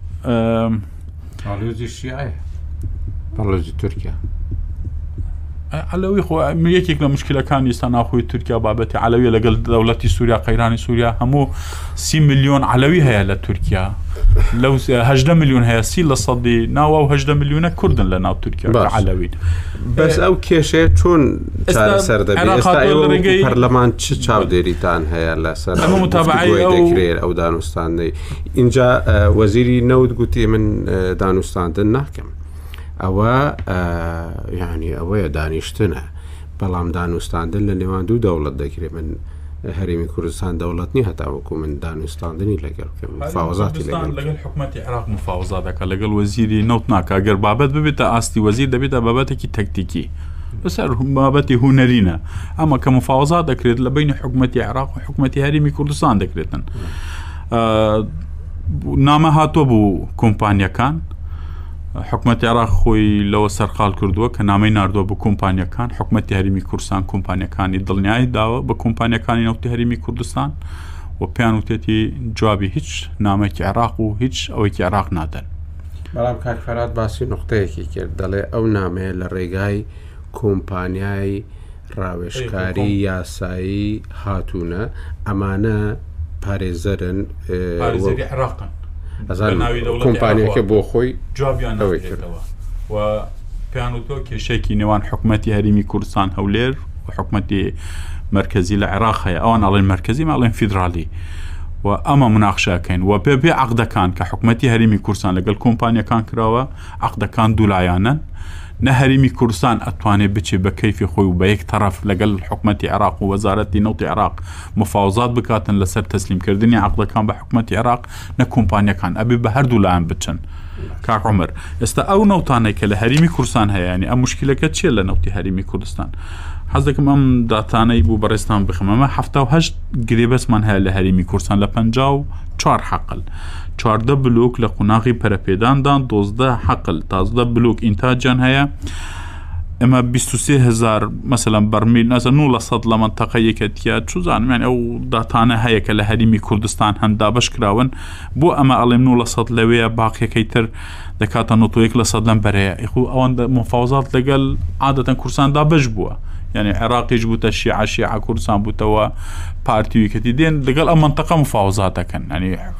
پاڵێزی شیعە پاڵێزی تورکیا علەوی خۆ یەکێک لە مشکلەکانی ئێستا ناخۆی تورکیا بابەتی علەویە لەگەڵ دەوڵەتی سووریا قەیرانی سووریا هەموو 30 میلیۆن علەوی هەیە لە تورکیا لەو 18 میلیۆن هەیە 30% ناوە و 18 میلیۆنە کوردن لە ناو تورکیا علەوی بەس ئەو کێشەیە چۆن چارەسەر دەبێت ئێستا پەرلەمان چ چاودێریتان هەیە لەسەر ئەمە متابعەی دەکرێت ئەو دانوستاندەی اینجا وەزیری نەوت گوتی من دانوستاندن ناکەم ئەوە یعنی ئەوەیە دانیشتنە بەڵام دانوستاندن لە نێوان دوو دەوڵەت دەکرێت من هەرێمی کوردستان دەوڵەتنی هەتاوەکو من دانوستاندنی لەگەڵ مفاوەزاتی لەگەڵ حکومەتی عێراق مفاوەزات دەکات لەگەڵ وەزیری نەوت ناکە ئەگەر بابەت ببێتە ئاستی وەزیر دەبێتە بابەتێکی تەکتیکی بەسەر بابەتی هونەرینە ئەمە کە مفاوەزات دەکرێت لە بینی حکومەتی عێراق و حکومەتی هەرێمی کوردستان دەکرێتن نامە هاتووە بوو کۆمپانیەکان حکومەتی عێراق خۆی لەوە سەرقال کردووە کە نامەی ناردووە بە کۆمپانیەکان حکومەتی هەرێمی کوردستان کۆمپانیەکانی دڵنیایی داوە بە کۆمپانیەکانی نەوتی هەرێمی کوردستان و پێیان وتێتی جوابی هیچ نامێکی عێراق و هیچ ئەوەیکی عێراق نادەن بەڵام کاک فەرهاد باسی نقطەیەکی کرد دەڵێ ئەو نامەیە لە ڕێگای کۆمپانیای ڕاوێژکاری یاسایی هاتوونە ئەمانە پارێزەرن عێراقن کۆمپانیەکە بۆ خۆی جوابیان ناوێتەوە و پێیانوتۆ کێشێکی نێوان حکومەتی هەرێمی کوردستان هەولێر و حکومەتی مرکزی لە عێراق هەیە ئەوان ئەڵێن مرکزی ماڵێن فیدرالی و ئەمە مناقشەکەین و پێ عەقدەکان کە حکومەتی هەرێمی کوردستان لەگەڵ کۆمپانیەکان کراوە عەقدەکان دوولایانن نە هەرێمی کوردستان ئەتوانێت بچێ بە کەیفی خۆی و بە یەک تەرەف لەگەڵ حکومەتی عێراق و وەزارەتی نەوتی عێراق مفاوەزات بکاتن لەسەر تەسلیمکردنی عەقدەکان بە حکومەتی عێراق نە کۆمپانیەکان ئەبێ بە هەردوو لایەن بچن کاک عومەر ئێستا ئەو نەوتانەی کە لە هەرێمی کوردستان هەیە ینی ئەم مشکلەکە چیە لە نەوتی هەرێمی کوردستان حەز دەکەم ئەم داتانەی بوو بەڕێستان بخەم ئەمە 78 گرێبەسمان هەیە لە هەرێمی کوردستان لە 54 حەقل 14 بلوک لە قوناغی پەرەپێداندان 12 حەقل 12 بلوک ئینتاجیان هەیە ئەمە 23,000 مەسەلەن بەرمیل نەزە 9% لە منتەقە یەکەتیە چوزانم یعنی ئەو داتانە هەیە کە لە هەرێمی کوردستان هەندا بەش کراون بۆ ئەمە ئەڵێم 9% لەوەیە باقیەکەی تر دەکاتە 91% لەم بەرەیە ئەوەندە مفاوەزات لەگەڵ عادەتەن کوردستاندا بەش بووە یعنی عێراقیش بووتە شیعە کوردستان بووتەوە پارتیویکەتی دێن لەگەڵ ئەم منتەقە مفاوەزات دەکەن ینی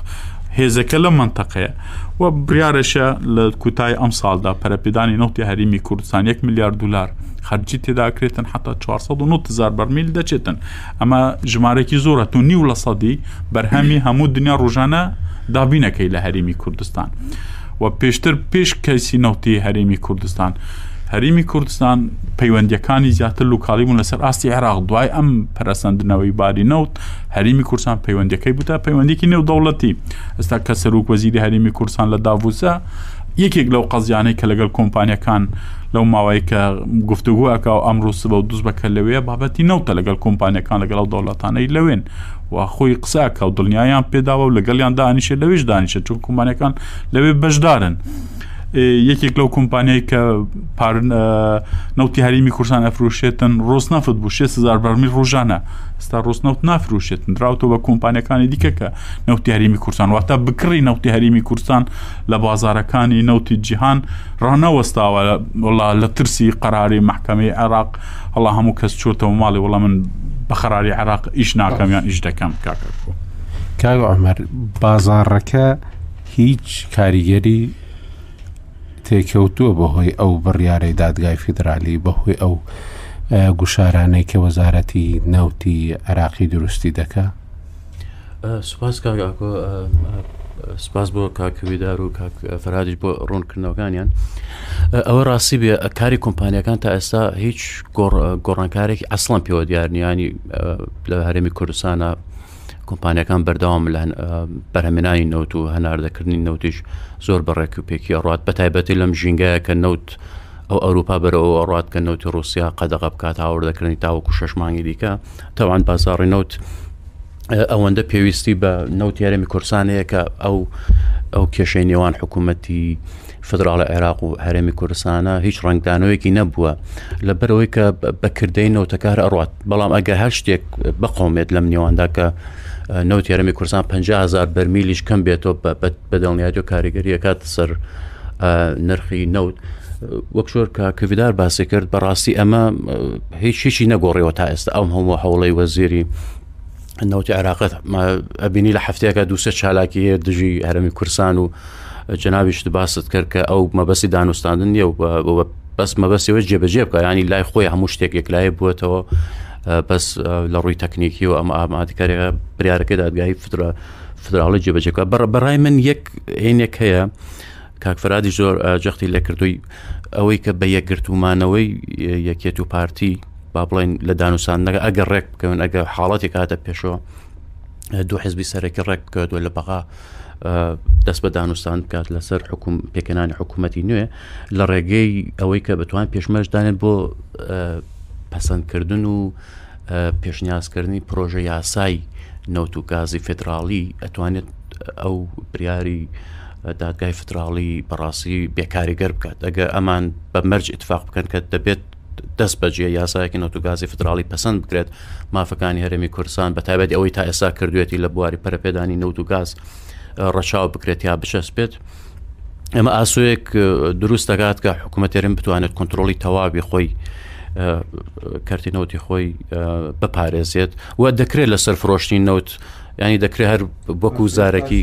هێزەکە لە منتەقەیە و بریارەشە لە کوتای ئەم ساڵدا پەرەپێدانی نەوتی هەرێمی کوردستان 1 میلیارد دلار خەرجی تێداکرێتن حتا 490,000 بەرمیل دەچێتن. ئەمە ژمارەی زۆرە تو 9% بەرهەمی هەموو دنیا ڕۆژانە دابینەکەی لە هەرێمی کوردستان و پێشتر پێش کەسی نەوتی هەرێمی کوردستان هەرێمی کوردستان پەیوەندیەکانی زیاتر لوکاڵی بوون لەسەر ئاستی عێراق. دوای ئەم پەرەسەندنەوەی باری نەوت هەرێمی کوردستان پەیوەندیەکەی بووتە پەیوەندێکی نێودەوڵەتی. ئێستا کە سەرۆک وەزیری هەرێمی کوردستان لە داڤوسە یەکێک لەو قەزیانەی کە لەگەڵ کۆمپانیەکان لەو ماوەی کە گفتوگوەکە و ئەمڕۆ سبە و دووس بەکە لەوەیە بابەتی نەوتە لەگەڵ کۆمپانیەکان لەگەڵ ئەو دەوڵەتانەی لەوێن و خۆی قساکە و دڵنیایان پێداوە و لەگەڵیان دانیشە لەوێش دانیشە چون کۆمپانیەکان لەوێ بەشدارن. یەکێک لەو کۆمپانیای کە نەوتی هەرێمی کوردستان ئەفرۆشێتن ڕۆسنەفت بوو 6,000 بەرمیل ڕۆژانە. ئێستا ڕۆسنەوت نافرۆشێتن دراوتەوە بە کۆمپانیەکانی دیکە کە نەوتی هەرێمی کوردستان واتە بکڕی نەوتی هەرێمی کوردستان لە بازارەکانی نەوتی جیهان ڕانەوەستاوە لە ترسی قەراری محکەمەی عێراق. هەڵا هەموو کەس چۆتەوە ماڵی وەڵا من بە خەراری عێراق ئیش ناکەمیان ئیش دەکەم. کاک عومەر بازارەکە هیچ کاریگەری تێکەوتووە بەهۆی ئەو بڕیارەی دادگای فیدرالی بەهۆی ئەو گوشارانەی کە وەزارەتی نەوتی عێراقی دروستی دەکا؟ سوپاس کاکۆ، سپاس بۆ کاکویدار و کاک فەرهادیش بۆ ڕوونکردنەوەکانیان. ئەوە ڕاستی بێ کاری کۆمپانیەکان تا ئێستا هیچ گۆڕانکارێکی ئەسڵان پێوە دیارنیانی لە هەرێمی کوردستانە کۆمپانیەکان بەردەوام لە بەرهەمێنانی نەوت و هەناردەکردنی نەوتیش زۆر بەڕێک و پێکی ئەڕات بە تایبەتی لەم ژینگایە کە نەوت ئەو ئەوروپا بەرەوە ئەڕات کە نەوتی رووسیا قەدەغە بکات هاوردەکردنی تاوەکو 6 مانگی دیکە. تەوان بازاڕی نەوت ئەوەندە پێویستی بە نەوتی هەرێمی کوردستانەیە کە ئەو کێشەی نێوان حکوومەتی فدراڵە عێراق و هەرێمی کوردستانە هیچ ڕنگدانەوەیکی نەبووە لەبەرەوەی کە بەکردەی نەوتەکە هەر ئەڕات. بەڵام ئەگە هەر شتێک بقومێت لەم نێواندا کە نەوتی هەرێمی کوردستان 50,000 بەرمیلیش کەم بێتەوە بەدڵنیاتی و کاریگەری کات سەر نرخی نەوت وەک شۆر کە کڤیدار باسی کرد بەڕاستی ئەمە هیچی نەگۆڕیەوە تا ئێستا. ئەم هەموو هەوڵەی وەزیری نەوتی عێراقەت ئەبینی لە هەفتەیەکە 200 چالاکی هەیە دژی هەرێمی کوردستان و جنابیش باست کرد کە ئەو مەبەستی دانوستاندن نیە و بەس مەبەستیەوە جێبەجێ بکە ینی لای خۆی هەموو شتێک یەکلایە بووێتەوە بەس لە ڕووی تەکنیکی و ئەمە ئامادەکاریەکە بریارەکەی دادگایی فدراڵی جێبەجێکە. بەڕای من یەک هێنێک هەیە کاک فەرهادی زۆر جەختی لێ کردووی ئەوەی کە بە یەکگرتومانەوەی یەکێت و پارتی با بڵێن لە دانوستاندنەکە ئەگەر ڕێک بکەون ئەگەر حاڵەتێک هاتە پێشەوە دوو حیزبی سەرەکی ڕێک بکەوێتەوە لە بەغا دەست بە دانوستان بکات لەسەر پێکەنانی حکوومەتی نوێ لە ڕێگەی ئەوەی کە بتوان پێشمەرجدانێت بۆ پەسەندکردن و پێشنیازکردنی پرۆژە یاسای نەوت و گازی فدراڵی ئەتوانێت ئەو بریاری دادگای فدراڵی بەڕاستی بێکاریگەر بکات. ئەگە ئەمان بە مەرج ئیتفاق بکەن کە دەبێت دەست بەجێ یاسایەکی نەوت و گازی فدراڵی پەسەند بکرێت مافەکانی هەرێمی کوردستان بە تایبەتی ئەوەی تا ئێستا کردوێتی لە بواری پەرەپێدانی نەوت و گاز ڕەچاو بکرێت یا بچەسبێت. ئەمە ئاسوەیەک دروست دەکات کە حکوومەت هێرم بتوانێت کۆنتترۆلی تەواوی خۆی کارتی نەوتی خۆی بپارێزێت و دەکرێت لەسەر فرۆشتنی نەوت ینی دەکرێت هەر وەکو زارێکی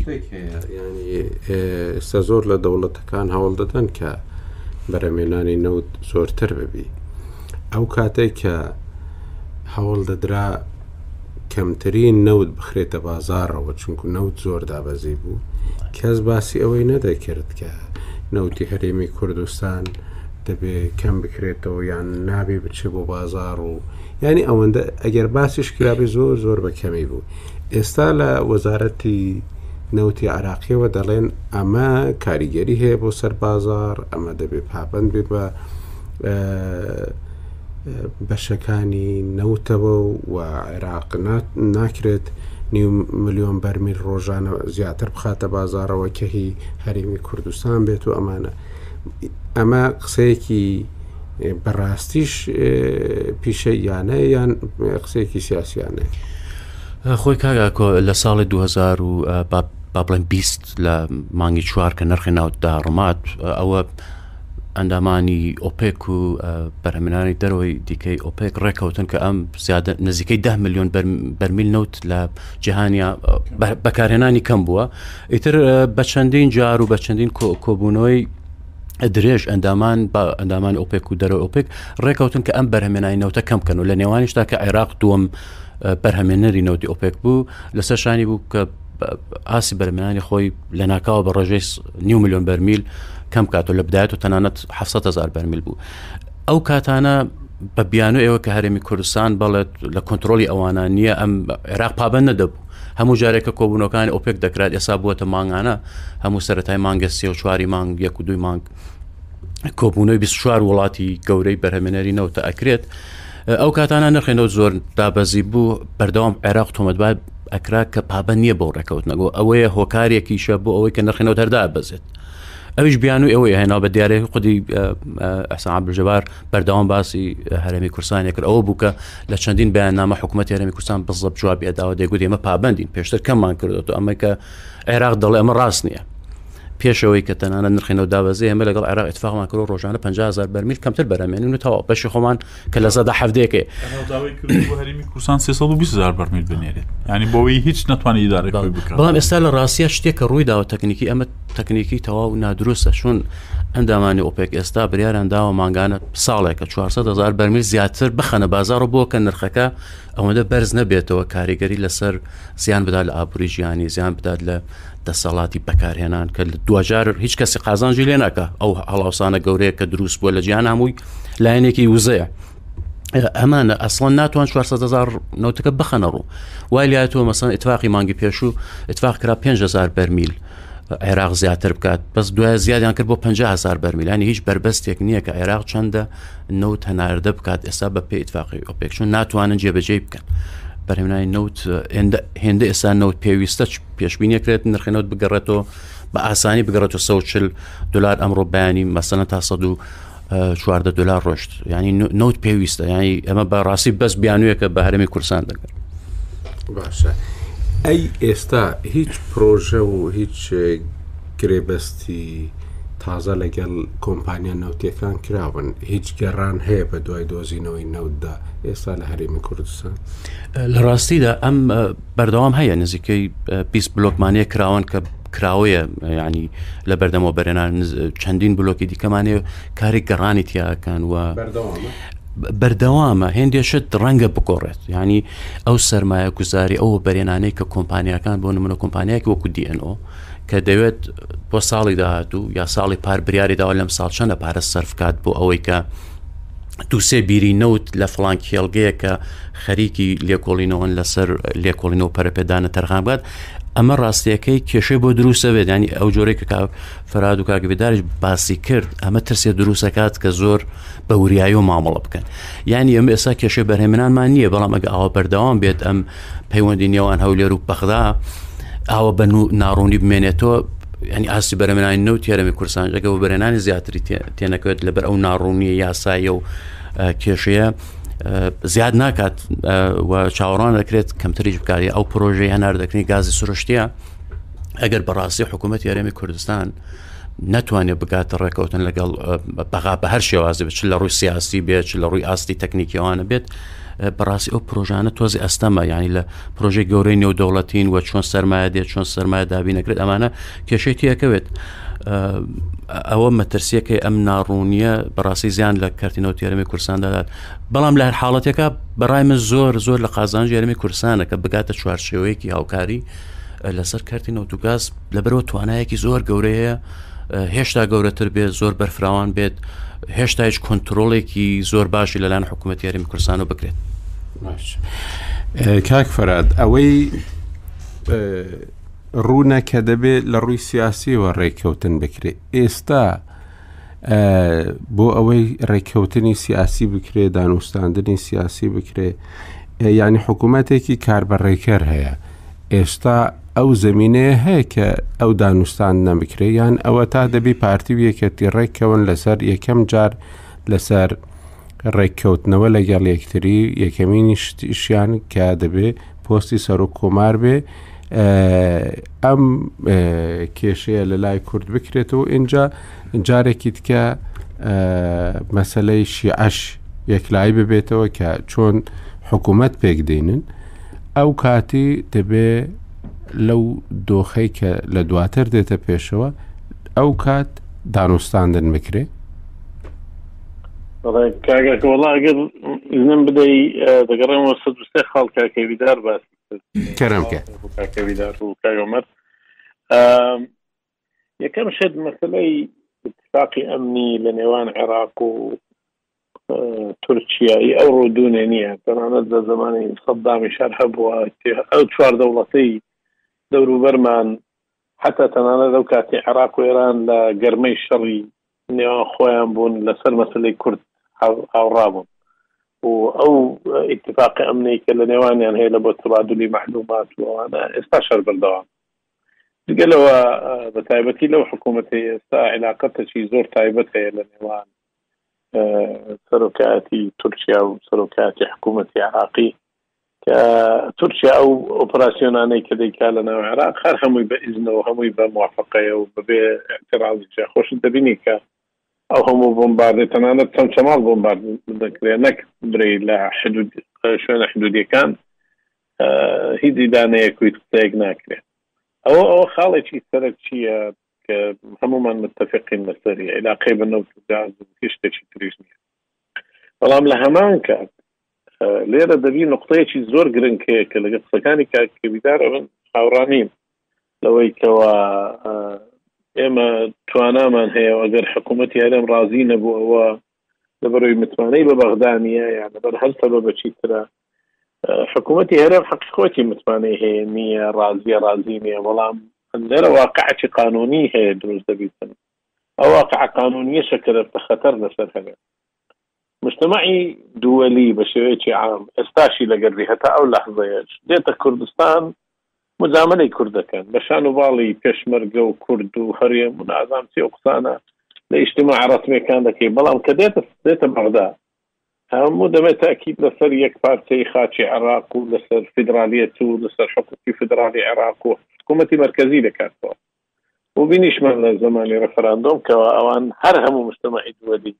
ئێستا زۆر لە دەوڵەتەکان هەوڵ دەدەن کە بەرهەمێنانی نەوت زۆرتر ببی. ئەو کاتێک کە هەوڵ دەدرا کەمترین نەوت بخرێتە بازارەوە چونکو نەوت زۆر دابەزی بوو کەس باسی ئەوەی نەدەکرد کە نەوتی هەرێمی کوردستان دەبێت کەم بکرێتەوە یان نابێ بچێ بۆ بازار و ینی ئەوەندە ئەگەر باسیش کرابێ زۆر بە کەمی بوو. ئێستا لە وەزارەتی نەوتی عراقیەوە دەڵێن ئەمە کاریگەری هەیە بۆ سەر بازار ئەمە دەبێت پابند بێت بە بەشەکانی نەوتەوە و عێراق ناکرێت 9 ملیۆن بەرمیل ڕۆژانە زیاتر بخاتە بازارەوە کە هی هەرێمی کوردستان بێت و ئەمانە. ئەمە قسەیەکی بەڕاستیش پیشە یانە یان قسەیەکی سیاسیانە؟ خۆی کاگاکۆ لە ساڵی 2000 و با بڵێن 20 لە مانگی 4 کە نرخی ناوتدا ڕمات ئەوە ئەندامانی ئۆپێک و بەرهەمهێنانی دەرەوەی دیکەی ئۆپێک ڕێکەوتن کە ئەم زیادە نزیکەی 10 ملیۆن بەرمیل نەوت لە جیهانیا بەکارهێنانی کەم بووە. ئیتر بە چەندین جار و بە چەندین کۆبوونەوەی درێژ ئەندامان ئۆپێک و دەرەوە ئۆپێک ڕێکەوتن کە ئەم بەرهەمهێنانی نەوتە کەم بکەن و لە نێوانیشتا کە عێراق دووەم بەرهەمهێنەری نەوتی ئۆپێک بوو لەسەر شانی بوو کە ئاسی بەرهەمهێنانی خۆی لە ناکاوە بە ڕۆژەی 9 ملیۆن بەرمیل کەم کات و لە بدایەت و تەنانەت 700,000 بەرمیل بوو. ئەو کاتانە بە بیانوو ئێوە کە هەرێمی کوردستان بەڵێت لە کۆنتترۆلی ئەوانە نییە ئەم عێراق پابەند نەدەبوو. هەموو جارێکە کۆبوونەکانی ئۆپێک دەکرات ئێستا بووەتە مانگانە هەموو سەرەتای مانگە 3 مانگ 1 و 2 مانگ کۆبوونەوەی 24 وڵاتی گەورەی بەرهەمهێنەری نەوتە ئەکرێت. ئەو کاتانە نرخێنەوە زۆر دابەزی بوو بەردەوام عێراق تۆمەتبار ئەکرا کە پابەند نییە بۆ ڕێکەوتنەوە ئەوەیە هۆکارێکیشە بۆ ئەوەی کە نرخێنەوە هەردا بەزێت. ئەویش بیانوو ئەوەیە هێنا بە دیارەیە خودی ئەحسان عەبدولجەبار بەردەوام باسی هەرێمی کوردستان کرد ئەوە بوو کە لە چەندین بەیاننامە حکوومەتی هەرێمی کوردستان بزڵب جوابی ئەداوە دەیگوت ئێمە پابەندین پێشتر کەممان کردوەوە ئەمە کە عێراق دەڵێ ئەمە ڕاست نییە. پێشەوەی کە تەنانە نرخێنەوە دابەزێ ئێمە لەگەڵ عێراق اتفاقمان کردو ڕۆژانە 50,000 بەرمیل کەمتر بەرهەمهێنین و تەواو بەشی خۆمان کە لە زەدا هەفتەیەکێ هەرێمی کوردستان 320,000 بەرمیل بنێرێت ینی بۆەوەی هیچ نەتوانێت ئیدارە بکات. بەڵام ئێستا لە ڕاستیە شتێکە ڕووی داوە تەکنیکی ئەمە تەکنیکی تەواو نادروستە چون ئەندامانی ئۆپێک ئێستا بریاریان داوە ماگانە ساڵێکە 400,000 بەرمیل زیاتر بخەنە بازار و بۆ کە نرخەکە ئەوەندە بەرز نەبێتەوە کاریگەری لەسەر زیان بدات لە ئابووری ژیانی زیان بدات لە دەسەڵاتی بەکارهێنان کە دوجار هیچ کەسی قازانجی لێ ناکە ئەو هەڵاوسانە گەورەیە کە دروست بووە لە جیهان هەمووی لایەنێکی وزەیە ئەمانە ئەسڵەن ناتوان 400,000 نەوتەکە بخەنە ڕوو وای لایەتەوە مەسەڵەن ئیتفاقی مانگی پێشوو ئیتفاق کرا 5,000 بەرمیل عێراق زیاتر بکات بەس دوای زیادیان کرد بۆ 50,000 بەرمیل ینی هیچ بربەستێک نییە کە عێراق چەندە نەوت هەناردە بکات ئێستا بە پێی ئیتفاقی ئۆپێک چون ناتوانن جێبەجێ بکەن. بەرهەمهێنانی نەوت هێندە ئێستا نەوت پێویستە پێشبینیەکرێت نرخی نەوت بگەڕێتەوە بە ئاسانی بگەڕێتەوە 140 دلار ئەمڕۆ بەیانی مەسەڵەن تا 114 دلار ڕۆشت ینی نەوت پێویستە ینی ئەمە بەڕاستی بەس بیانوویەکە بە هەرێمی کوردستان دەکەن. باشە ئەی ئێستا هیچ پرۆژە و هیچ گرێبەستی تازە لەگەڵ کۆمپانیا نەوتیەکان کراون هیچ گەڕان هەیە بە دوای دۆزینەوەی نەوتدا ئێستا لە هەرێمی کوردستان؟ لە ڕاستیدا ئەم بەردەوام هەیە نزیکەی 20 بلۆکمانەیە کراون کە کراوەیە ینی لە بەردەمەوە بەرێنان چەندین بلۆکی دیکەمانەیە کاری گەڕانی تیاکەن و بەردەوامە هێندێشت ڕەنگە بگۆڕێت ینی ئەو سەرمایە گوزاری ئەو بەرێنانەی کە کۆمپانیەکان بۆ نمونە کۆمپانیایەکی وەکو DNO کە دەوێت بۆ ساڵی داهاتوو یا ساڵی پار بریاری داوە لەم ساڵ چەندە پارە سەرفکات بۆ ئەوەی کە دووسێ بیری نەوت لە فڵان کێڵگەیە کە خەریکی لێکۆڵینەوەن لەسەر لێکۆڵینەوە پەرەپێدانە تەرخان بات ئەمە ڕاستیەکەی کێشەی بۆ دروستە بێت ینی ئەو جۆرەی کە فەراد و کاگبێداریش باسی کرد ئەمە ترسێ دروستەکات کە زۆر بە وریایی و مامەڵە بکەن ینی ئەمە ئێستا کێشەی بەرهەمهێنانمان نییە بەڵام ئەگە ئاوە بەردەوام بێت ئەم پەیوەندی نێوان هەولێر و بەغدا ئاوە بە ناڕوونی بمێنێتەوە ینی ئاسی بەرهەمهێنانی نەوت هەرێمی کوردستان ئەگە بە بەرهێنانی زیاتری تێنەکەوێت لەبەر ئەو ناڕوونیە یاساییە و کێشەیە زیاد ناکات و چاوەڕوان دەکرێت کەمتریش بکاری ئەو پرۆژەی هەناردەکردنی گازی سروشتیە ئەگەر بەڕاستی حکوومەتی هەرێمی کوردستان نەتوانێت بگاتە ڕێکەوتن لەگەڵ بەغا بە هەر شێوازی بێت چ لە ڕووی سیاسی بێت چ لە ڕووی ئاستی تەکنیکیەوانە بێت بەڕاستی ئەو پرۆژانە تۆزی ئەستەمە ینی لە پرۆژەی گەورەی نێودەوڵەتین و چۆن سەرمایە دێت چۆن سەرمایە دابین نەکرێت ئەمانە کێشەی تیەکەوێت ئەوە مەترسیەکەی ئەم ناڕوونیە بەڕاستی زیان لە کارتینەوەتی هەرێمی کوردستان دەدات بەڵام لە هەر حاڵەتێکە بەڕای من زۆر لە قازانجی هەرێمی کوردستانە کە بگاتە چوارچێوەیەکی هاوکاری لەسەر کارتینەوت و گاز لەبەرەوە توانایەکی زۆر گەورەیە هێشتا گەورەتر بێت زۆر بەرفراوان بێت هێشتا هیچ کۆنتترۆڵێکی زۆر باشی لەلایەن حکوومەتی هەرێمی کوردستان بکرێت. کاک فەراد ئەوەی ڕوونە کە دەبێت لە ڕووی سیاسیەوە ڕێککەوتن بکرێت ئێستا بۆ ئەوەی ڕێککەوتنی سیاسی بکرێت دانوستاندنی سیاسی بکرێت ینی حکوومەتێکی کاربەڕێکەر هەیە ئێستا ئەو زمینەیە هەیە کە ئەو دانوستان نەبکرێت یان ئەوە تا دەبی پارتی و یەکەتی ڕێککەون لەسەر یەکەم جار لەسەر ڕێککەوتنەوە لەگەڵ یەکتری یەکەمینی شتیشیان کە دەبێت پۆستی سەر و کۆمار بێ ئەم کێشەیە لە لای کورد بکرێتەوە اینجا جارێکی تکە مەسەلەی شیعەش یەکلایی ببێتەوە کە چۆن حکوومەت پێک دێنن ئەو کاتی دەبێ لەو دۆخەی کە لە دواتر دێتە پێشەوە ئەو کات دانوستاندن بکرێ. کاگەکە وەڵا ئەگەر ئیزنم بدەی دەگەڕێمەوە 103 خاڵ کاکەویدار باسی کەرەمکە کاکەویدار و کاگەمەر. یەکەم شت مەسەلەی اتفاقی ئەمنی لە نێوان عێراق و تورکیایی ئەو ڕوودونێ نییە، تەنانەت لە زمانی سەدامی شار هەبووە ئەو چوار دەوڵەتەی دەوروبەرمان حتا تەنانەت ئەو کاتی عێراق و ئێران لە گەرمەی شەڕی نێوان خۆیان بوون لەسەر مەسەلەی کورد هاوڕابوون و ئەو اتفاقی ئەمنی کە لە نێوانیان هەیە لە بۆ تبادلی معلومات و ئەوانە ئێستا شەر بەردەوام دگەلەوە بە تایبەتی لەو حکوومەتی ئێستا علاقەتەکی زۆر تایبەت هەیە لە نێوان سەرۆکایەتی تورکیا و سەرۆکایەتی حکوومەتی عراقی کە تورکیا ئەو ئۆپراسیۆنانەی کە دەیکا لە ناو عێراق هەر هەمووی بە ئیزنەوە هەمووی بە موافقەیە و بەبێ اعتراضی خۆشت دەبینی کە ئەو هەموو بۆمباردی تەنانەت چەند چەماڵ بۆمبارد دەکرێت نەک برێ لە شوێنە حدودیەکان هیچ دانەیەکویت قسەیەک ناکرێت. ئەوە خاڵێکی سەرەک چییە کە هەمومان متفقین لەسەری علاقەی بە نەوت و گاز و هیچ شتێکی تریش نییە. بەڵام لە هەمان کات لێرە دەبی نقطەیەکی زۆر گرنگ هەیە کە لەگە قسەکانی کاکەویدار ئەوەن هاوڕانین لەوەی کەوە ئێمە توانامان هەیە ئەگەر حکوومەتی هەرێم ڕازی نەبوو ئەوە لەبەرەوەی متمانەی بە بەغدانیە یان لەبەر هەر سەبەب بەچی ترە حکوومەتی هەرێم حەقیقەتی متمانەی هەیە نییە ڕازی نییە، بەڵام لێرە واقعی قانونی هەیە دروست دەبیتن ئەو واقع قانونیە شەکرە بە خەتەر لەسەر هەبێ مجتمعی دووەلی بە شێوەیەکی عام ئێستاشی لەگەردی هەتا ئەو لەحظەیەش دێتە کوردستان مجاملەی کوردەکەن بە شان و باڵی پێشمەرگە و کورد و هەرێم و نازانسی و قسانە لە ئیجتیماع ڕەسمیەکان دەکەی، بەڵام کە دێتە بەغدا هەموو دەبێت تاکید لەسەر یەک پارچەی خاچی عێراق و لەسەر فیدرالیەت و لەسەر حکومەتی فیدرالی عێراق و حکومەتی مرکزی دەکاتەوە و بینیشمان لە زمانی ڕەفەراندۆم کەەوە ئەوان هەر هەموو مجتمعی دووەلی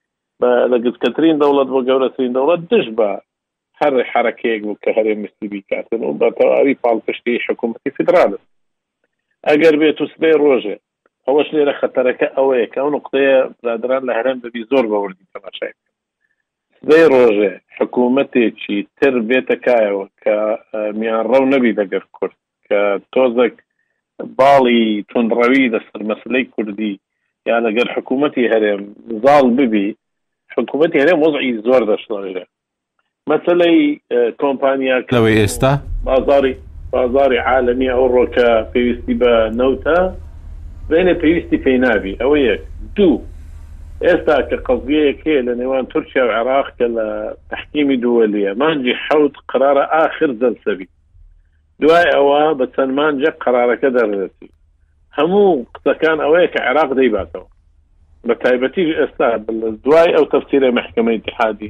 لە گچکەترین دەوڵەت بۆ گەورەترین دەوڵەت دش بە هەر حرەکەیەک بوو کە هەرێم مسلیبی کاتن و بە تەواوی پاڵپشتی حکومەتی فیدرالە ئەگەر بێت و سبەی ڕۆژێ ئەوەش لێرە خەتەرەکە ئەوەیە کە ئەو نقطەیە برادران لە هەرێم دەبی زۆر بەوردی تەماشای سبەی ڕۆژێ حکوومەتێکی تر بێتە کایەوە کە میانڕەو نەبی دەگەر کورد کە تۆزێک باڵی تونڕەوی لەسەر مەسلەی کوردی یا لەگەر حکوومەتی هەرێم زاڵ ببی حکوومەتی هەرێم وەزعی زۆر دەشڵێرە مەسەلەی کۆمپانیا لەوەی ئێستا بازاری عالەمی ئەو ڕۆکە پێویستی بە نەوتە بینە پێویستی پێی نابی ئەوە یەک دوو ئێستا کە قەزیەیەک هەیە لە نێوان تورکیا و عێراق کە لە تەحکیمی دووەلیە مانجی حەوت قرارە ئاخر جەلسەبی دوای ئەوە بە چەند مانجە قرارەکە دەڕێتی هەموو قسەکان ئەوەیە کە عێراق دەیباتەوە بە تایبەتی ئێستا دوای ئەو تەفسیرە محکەمەی اتحادی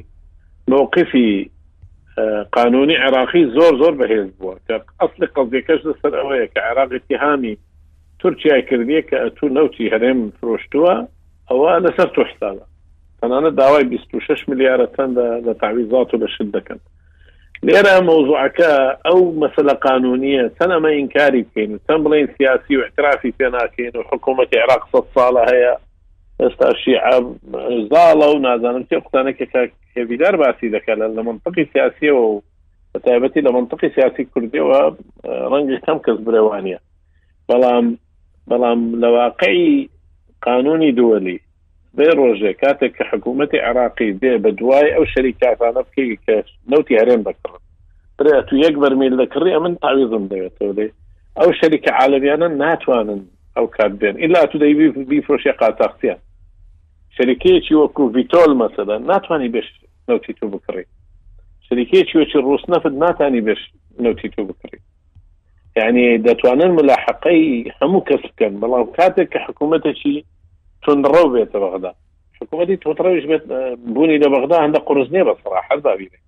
موقفی قانونی عراقی زۆر بەهێز بووە کە ئەسڵی قەزیەکەش لەسەر ئەوەیە کە عێراق اتهامی تورکیا کردیە کە ئەتوو نەوتی هەرێم فرۆشتووە ئەوە لەسەر تۆ حسابە تەنانەت داوای 26 ملیارە چەندە لە تعویزات و لە شت دەکەن لێرە مەوزوعەکە ئەو مەسەلە قانونیە چەند ئەمە ئینکاری بکەین چەند بڵێن سیاسی و اعترافی پێ ناکەین و حکوومەتی عێراق 100 ساڵە هەیە ئێستا شیعە زاڵە و نازانم چێ قوتانێکە کاکەویدار باسی دەکات لە منطقی سیاسیەوە و بە تایبەتی لە منطقی سیاسی کوردیەوە ڕەنگی کەم کەس برێوانیە بەڵام لە واقعی قانونی دووەلی بێ ڕۆژێ کاتێک کە حکوومەتی عێراقی بێ بە دوای ئەو شەریکاتانە بکەی کە نەوتی هەرێم دەکڕن برێ تو یەک بەرمیل دەکڕی من تعویزم دەوێتەوە دێ ئەو شەریکە عالەمیانە ناتوانن ئەو کات بێن ئیلا تو دەی بیفرۆشی قاتاقچیان شەریکەیەکی وەکو ڤیتۆل مەسەلە ناتوانانی بێش نەوتی تو بکڕی شەریکەیەکی وەکی ڕووسنەفت ناتانی بێش نەوتی تو بکڕی یعنی دەتوانن ملاحقەی هەموو کەس بکەن بەڵام کاتێک کە حکوومەتێکی تونڕەو بێتە بەغدا حکوومەتی تۆتڕەویش بێت بوونی لە بەغدا هەندە قورس نییە بە سەراحەت دابینێ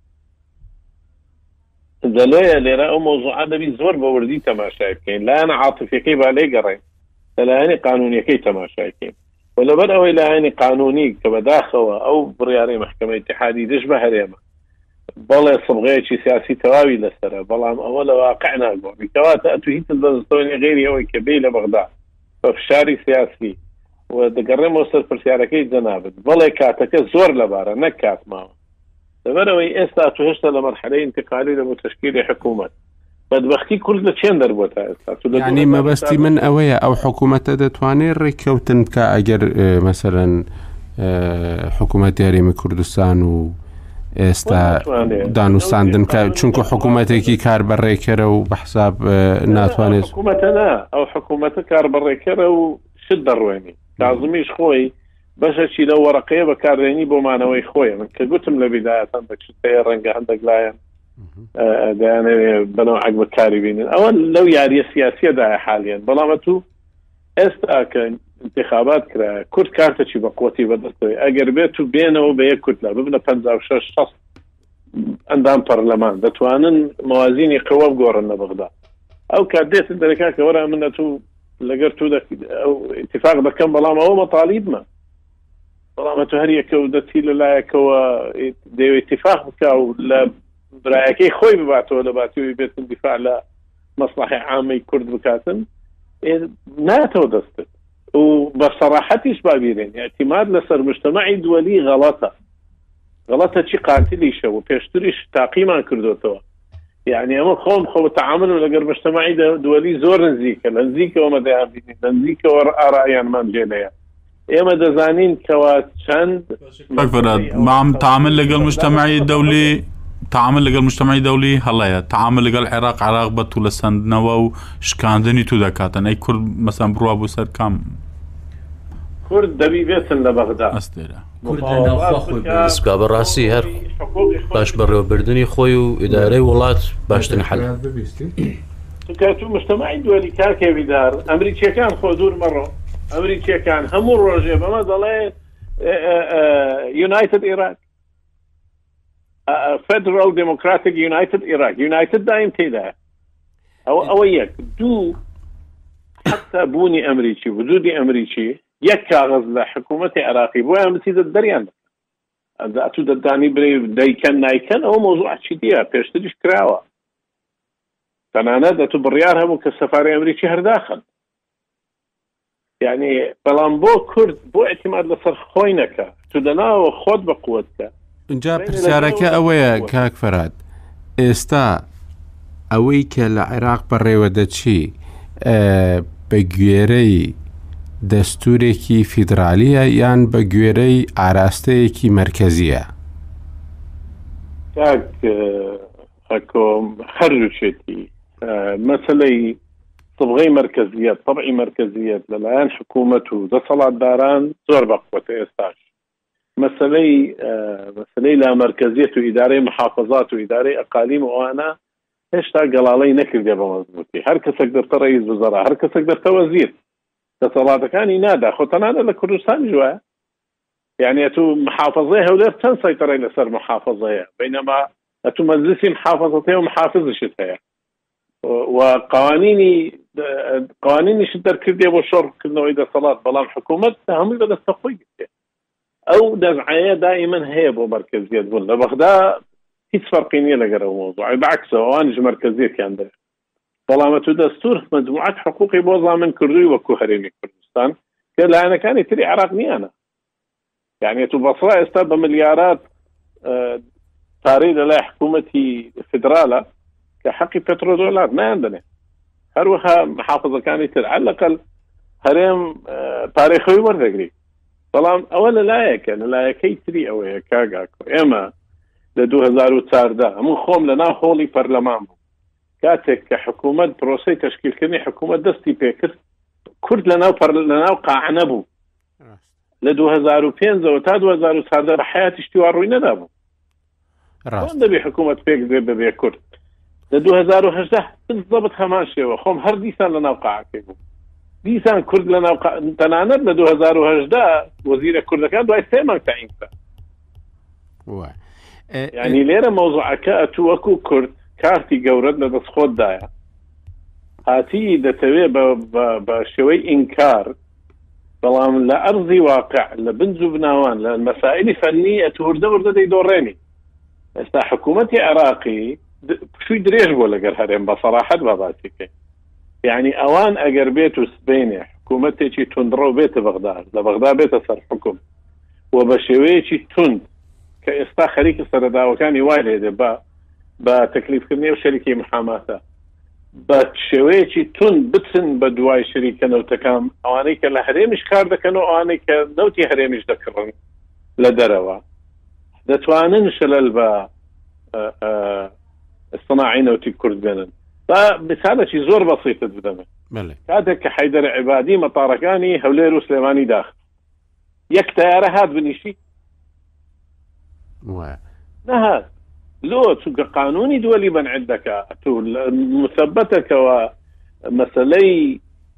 دەلۆیە لێرە ئەو مۆزوعە دەبی زۆر بەوردی تەماشای بکەین لایەنە عاتفیەکەی با لێ گەڕێن لە لایەنی قانونیەکەی تەماشای بکەین ولەبەر ئەوەی لایەنی قانونی کە بەداخەوە ئەو بڕیارەی محکمەی اتحادی دژ بە هەرێمە بەڵێ سبغەیەکی سیاسی تەواوی لەسەرە، بەڵام ئەوە لە واقع ناگۆڕی کەواتە ئەتو هیچ دەستۆنی غێری ئەوەی کە بێ لە بەغدا بە فشاری سیاسی و دەگەڕێمەوە سەر پرسیارەکەی جەنابەت بەڵێ کاتەکە زۆر لەبارە نەک کاتماوە. لەبەرەوەی ئێستا تو هێشتا لە مەرحەلەی انتقالی لە بۆ تشکیلی حکوومەت بەدبەختی کورد لە چێن دەربووە تا ئێستا. یعنی مەبەستی من ئەوەیە ئەو حکوومەتە دەتوانێت ڕێککەوتن کە ئەگەر مەسەرەن حکوومەت یاریمی کوردستان و ئێستا دانوستاندن کە چونکە حکوومەتێکی کار بەڕێکەرە و بەحساب ناتوانێت حکوومەتە ئەو حکوومەتە کار بەڕێکەرە و شت دەڕوێنی کازمیش خۆی بەشەکی لە وەرەقەیە بەکارێنی بۆمانەوەی خۆی من کە گوتم لە بیدایەتان بەشتەیە ڕەنگە هەندێک لایەن دەیانێت بەنەوەک بەکاری بینن ئەوە لەو یاریە سیاسیەدایە حالیان بەڵامە تو ئێستا کە انتخابات کرا کورد کارتێکی بەقوتی بەدەستەوەی ئەگەر بێت و بێنەوە بە یەک کورد لە ببنە 56 ئەندام پەرلەمان دەتوانن موازینی قوە بگۆڕن لە بەغدا ئەو کات دێتن دەرەکا کە وەرە منە تو لەگەر تو اتفاق دەکەم بەڵام ئەوە مەطالیبمە بەڵامە تو هەر یەکە و دەچی لەلایەکەوە دەیەوێت اتفاق بکە و لە برایەکەی خۆی بباتەوە لە باتیەوەی بێتن دیفاع لە مەصلحی عامەی کورد بکاتن ناتەوە دەستت و بصراحتيش بابيرين اعتماد لسر مجتمعي دولي غلطة شي قاتلي شو وبيشتريش تاقيما كردوتوا يعني اما خو تعامل لقر مجتمعي دولي زور نزيكا وما ديابيني نزيكا ورأى يعني ما مجيليا اما دزانين كوات شند فراد ما تعامل لقر مجتمعي دولي تعامل لەگەڵ مجتمعی دەولی هەڵەیە تعامل لەگەڵ عێراق بە تو لە سندنەوە و شکاندنی تو دەکاتن ئەی کورد مەسەن بڕوا بوو سەر کام کورد دەبی بێتن لە بەغدا ئەستێرە سکا بەڕاستی هەر باش بەڕێوەبردننی خۆی و ئیدارەی وڵات باشترین حەل تو مجتمعی دووەلی کاکێویدار ئەمریکیەکان خۆ دوور مەڕۆ ئەمریکیەکان هەموو ڕۆژێ بەمە دەڵێ یونایتد عێراق Federal Democratic United Iraq United دايم تيدا أو يك دو حتى بوني أمريكي وجودي أمريكي يك كاغز لحكومة عراقي بويا مسيد الدريان إذا أتو داني بري دايكن نايكن أو موضوع شديد بيشتريش كراوة فأنا ده تبريارها مكسفاري أمريكي هرداخل يعني بلامبو كرد بو اعتماد لصر خوينك تدنا وخود بقوتك اینجا پرسیارەکە ئەوەیە کاک فەراد ئێستا ئەوەی کە لە عێراق بەڕێوە دەچی بە گوێرەی دەستورێکی فیدرالیە یان بە گوێرەی ئاراستەیەکی مرکزیە کاک هەروشێتی مەسەلەی صبغەی مرکزیەت طبعی مرکزیەت لەلایەن حکوومەت و دەسەڵاتداران زۆر بەقوتە ئێستاش مسألة لا مركزية وإدارة محافظات وإدارة أقاليم وأنا هشتا قلالي نكر جابا مضبوطي هر كسك درت رئيس وزراء هر كسك درت وزير تصالات كان ينادى خوتنا أنا لكردستان جوا يعني أتو محافظيها ودير تنسيطر إلى سر محافظيها بينما أتو مجلسي محافظتها ومحافظ شتها وقوانيني شدر كردي أبو شر كنو إذا صلاة بلان حكومة هم إذا استقوي أو دفعية دائما هي أبو مركزية تقول لبغدا هيك فرقينية لقرأ الموضوع بعكسه وانج مركزية كان ده طالما دستور مجموعات حقوقي بوضع من كردوي وكوهريني كردستان كلا أنا كان يتري عراقني أنا يعني تبصرا استبى مليارات تاريد لا حكومتي فدرالة كحقي بترودولار ما عندنا هروها محافظة كان يتري على الأقل هرم تاريخي وردقري طالما أولا لا يكيتري أو يكاغاكو إما لدو 2014 من خوم لنا هولي برلمان كاتك كحكومة بروسي تشكيل كني حكومة دستي بيكر كرد لنا وقاعنا بو لدو 2015 وتا 2014 بحياتي اشتوار روينا دابو وان دبي حكومة بيك دبي كرد لدو 2018 بالضبط هماشي وخوم هر ديسان لنا وقاعك ديسان كرد لنا تناند لدو 2018 وزير كرد كان دو استعمال تعينته يعني ليرة موضوع كأتو وكو كرد كارتي قورد لدس خود دايا هاتي دتوي بشوي إنكار بەڵام لە ئەرزی واقع لە بنج و بناوان لە مەسائلی فەنی ئەتووردە وردە دەیدۆڕێنی. ئێستا حکوومەتی عێراقی شووی درێژ بۆ لەگەر هەرێم بە سەراحەت باباتیکەی، یعنی ئەوان ئەگەر بێت و سبینێ حکوومەتێکی توندڕۆ بێتە بەغدا، لە بەغدا بێتە سەر حکوم و بە شێوەیەکی تند کە ئێستا خەریکی سەرەداوەکانی وای لێدێ بە تەکلیفکردنی و شەریکی محاماتە بە شێوەیەکی تند بچن بە دوای شەریکەنەوتەکان، ئەوانەی کە لە هەرێمیش کار دەکەن و ئەوانەی کە نەوتی هەرێمیش دەکڕن لە دەرەوە دەتوانن شەلەل بە صناعی نەوتی کورد بێنن. با مثالێکی زۆر بەسیطت بدەمێ. کاتێک کە حەیدەر عیبادی مەتاڕەکانی هەولێر و سلێمانی داخل یەک تەیارە هات بنیشی نەهات لۆ چونکە قانونی دووەلی بەنعێت دەکات تو مثبتەکەوە مەسەلەی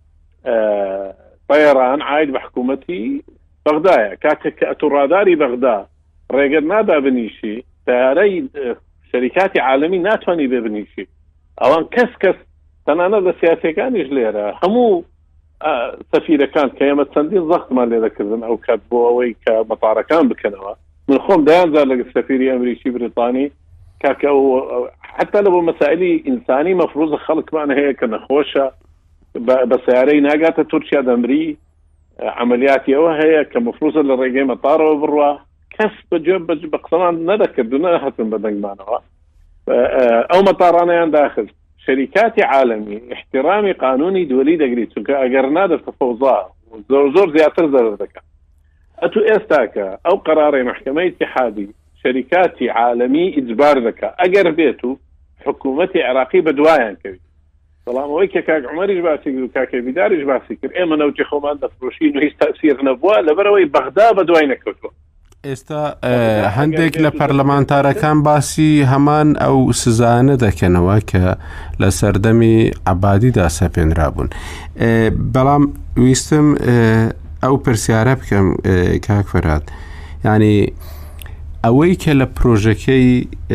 طیران عاید بە حکوومەتی بەغدایە. کاتێک کە ئەتوڕاداری بەغدا ڕێگەر نادا بنیشی تەیارەی شەریکاتی عالەمی ناتوانانی بێ بنیشی. ئەوان کەس تەنانەت لە سیاسەکانیش لێرە هەموو سەفیرەکان کە ئێمە چەندین زەختمان لێ دەکردن ئەو کات بۆ ئەوەی کە مەتاڕەکان بکەنەوە. من خۆم دەیانزار لەگە سەفیری ئەمریکی بریتانی کاکە حتا لە بۆ مەسائلی ئینسانی مەفروض خەڵکمان هەیە کە نەخۆشە بە سیارەی ناگاتە تورکیا دەمری عملیاتی ئەوە هەیە کە مەفروضە لە ڕێگەی مەتارەوە بڕوە کەس بە قسەمان نەدەکرد و نەهاتن بە دەنگمانەوە. ئەو مەتاڕانەیان داخل شەریکاتی عالەمی احترامی قانونی دووەلی دەگریت چونکە ئەگەر نادەتە فەوزا زۆر زیاتر زەرر دەکات. ئەتو ئێستاکە ئەو قەرارەی محکەمەی اتحادی شەریکاتی عالەمی ئیجبار دەکات ئەگەر بێت و حکوومەتی عێراقی بە دوایان کەوی. بەڵام ئەوەی کە کاک عومەریش باسی کرد و کاکە بیداریش باسی کرد ئێمە نەوتی خۆمان دەفرۆشین و هیچ تەسیر نەبووە لەبەرەوەی بەغدا بە دوای نەکەوتووە. ئێستا هەندێک لە پەرلەمانتارەکان باسی هەمان ئەو سزانە دەکەنەوە کە لە سەردەمی عەبادیدا سەپێنرابوون. بەڵام ویستم ئەو پرسیارە بکەم کاک فەرهاد، یعنی ئەوەی کە لە پرۆژەکەی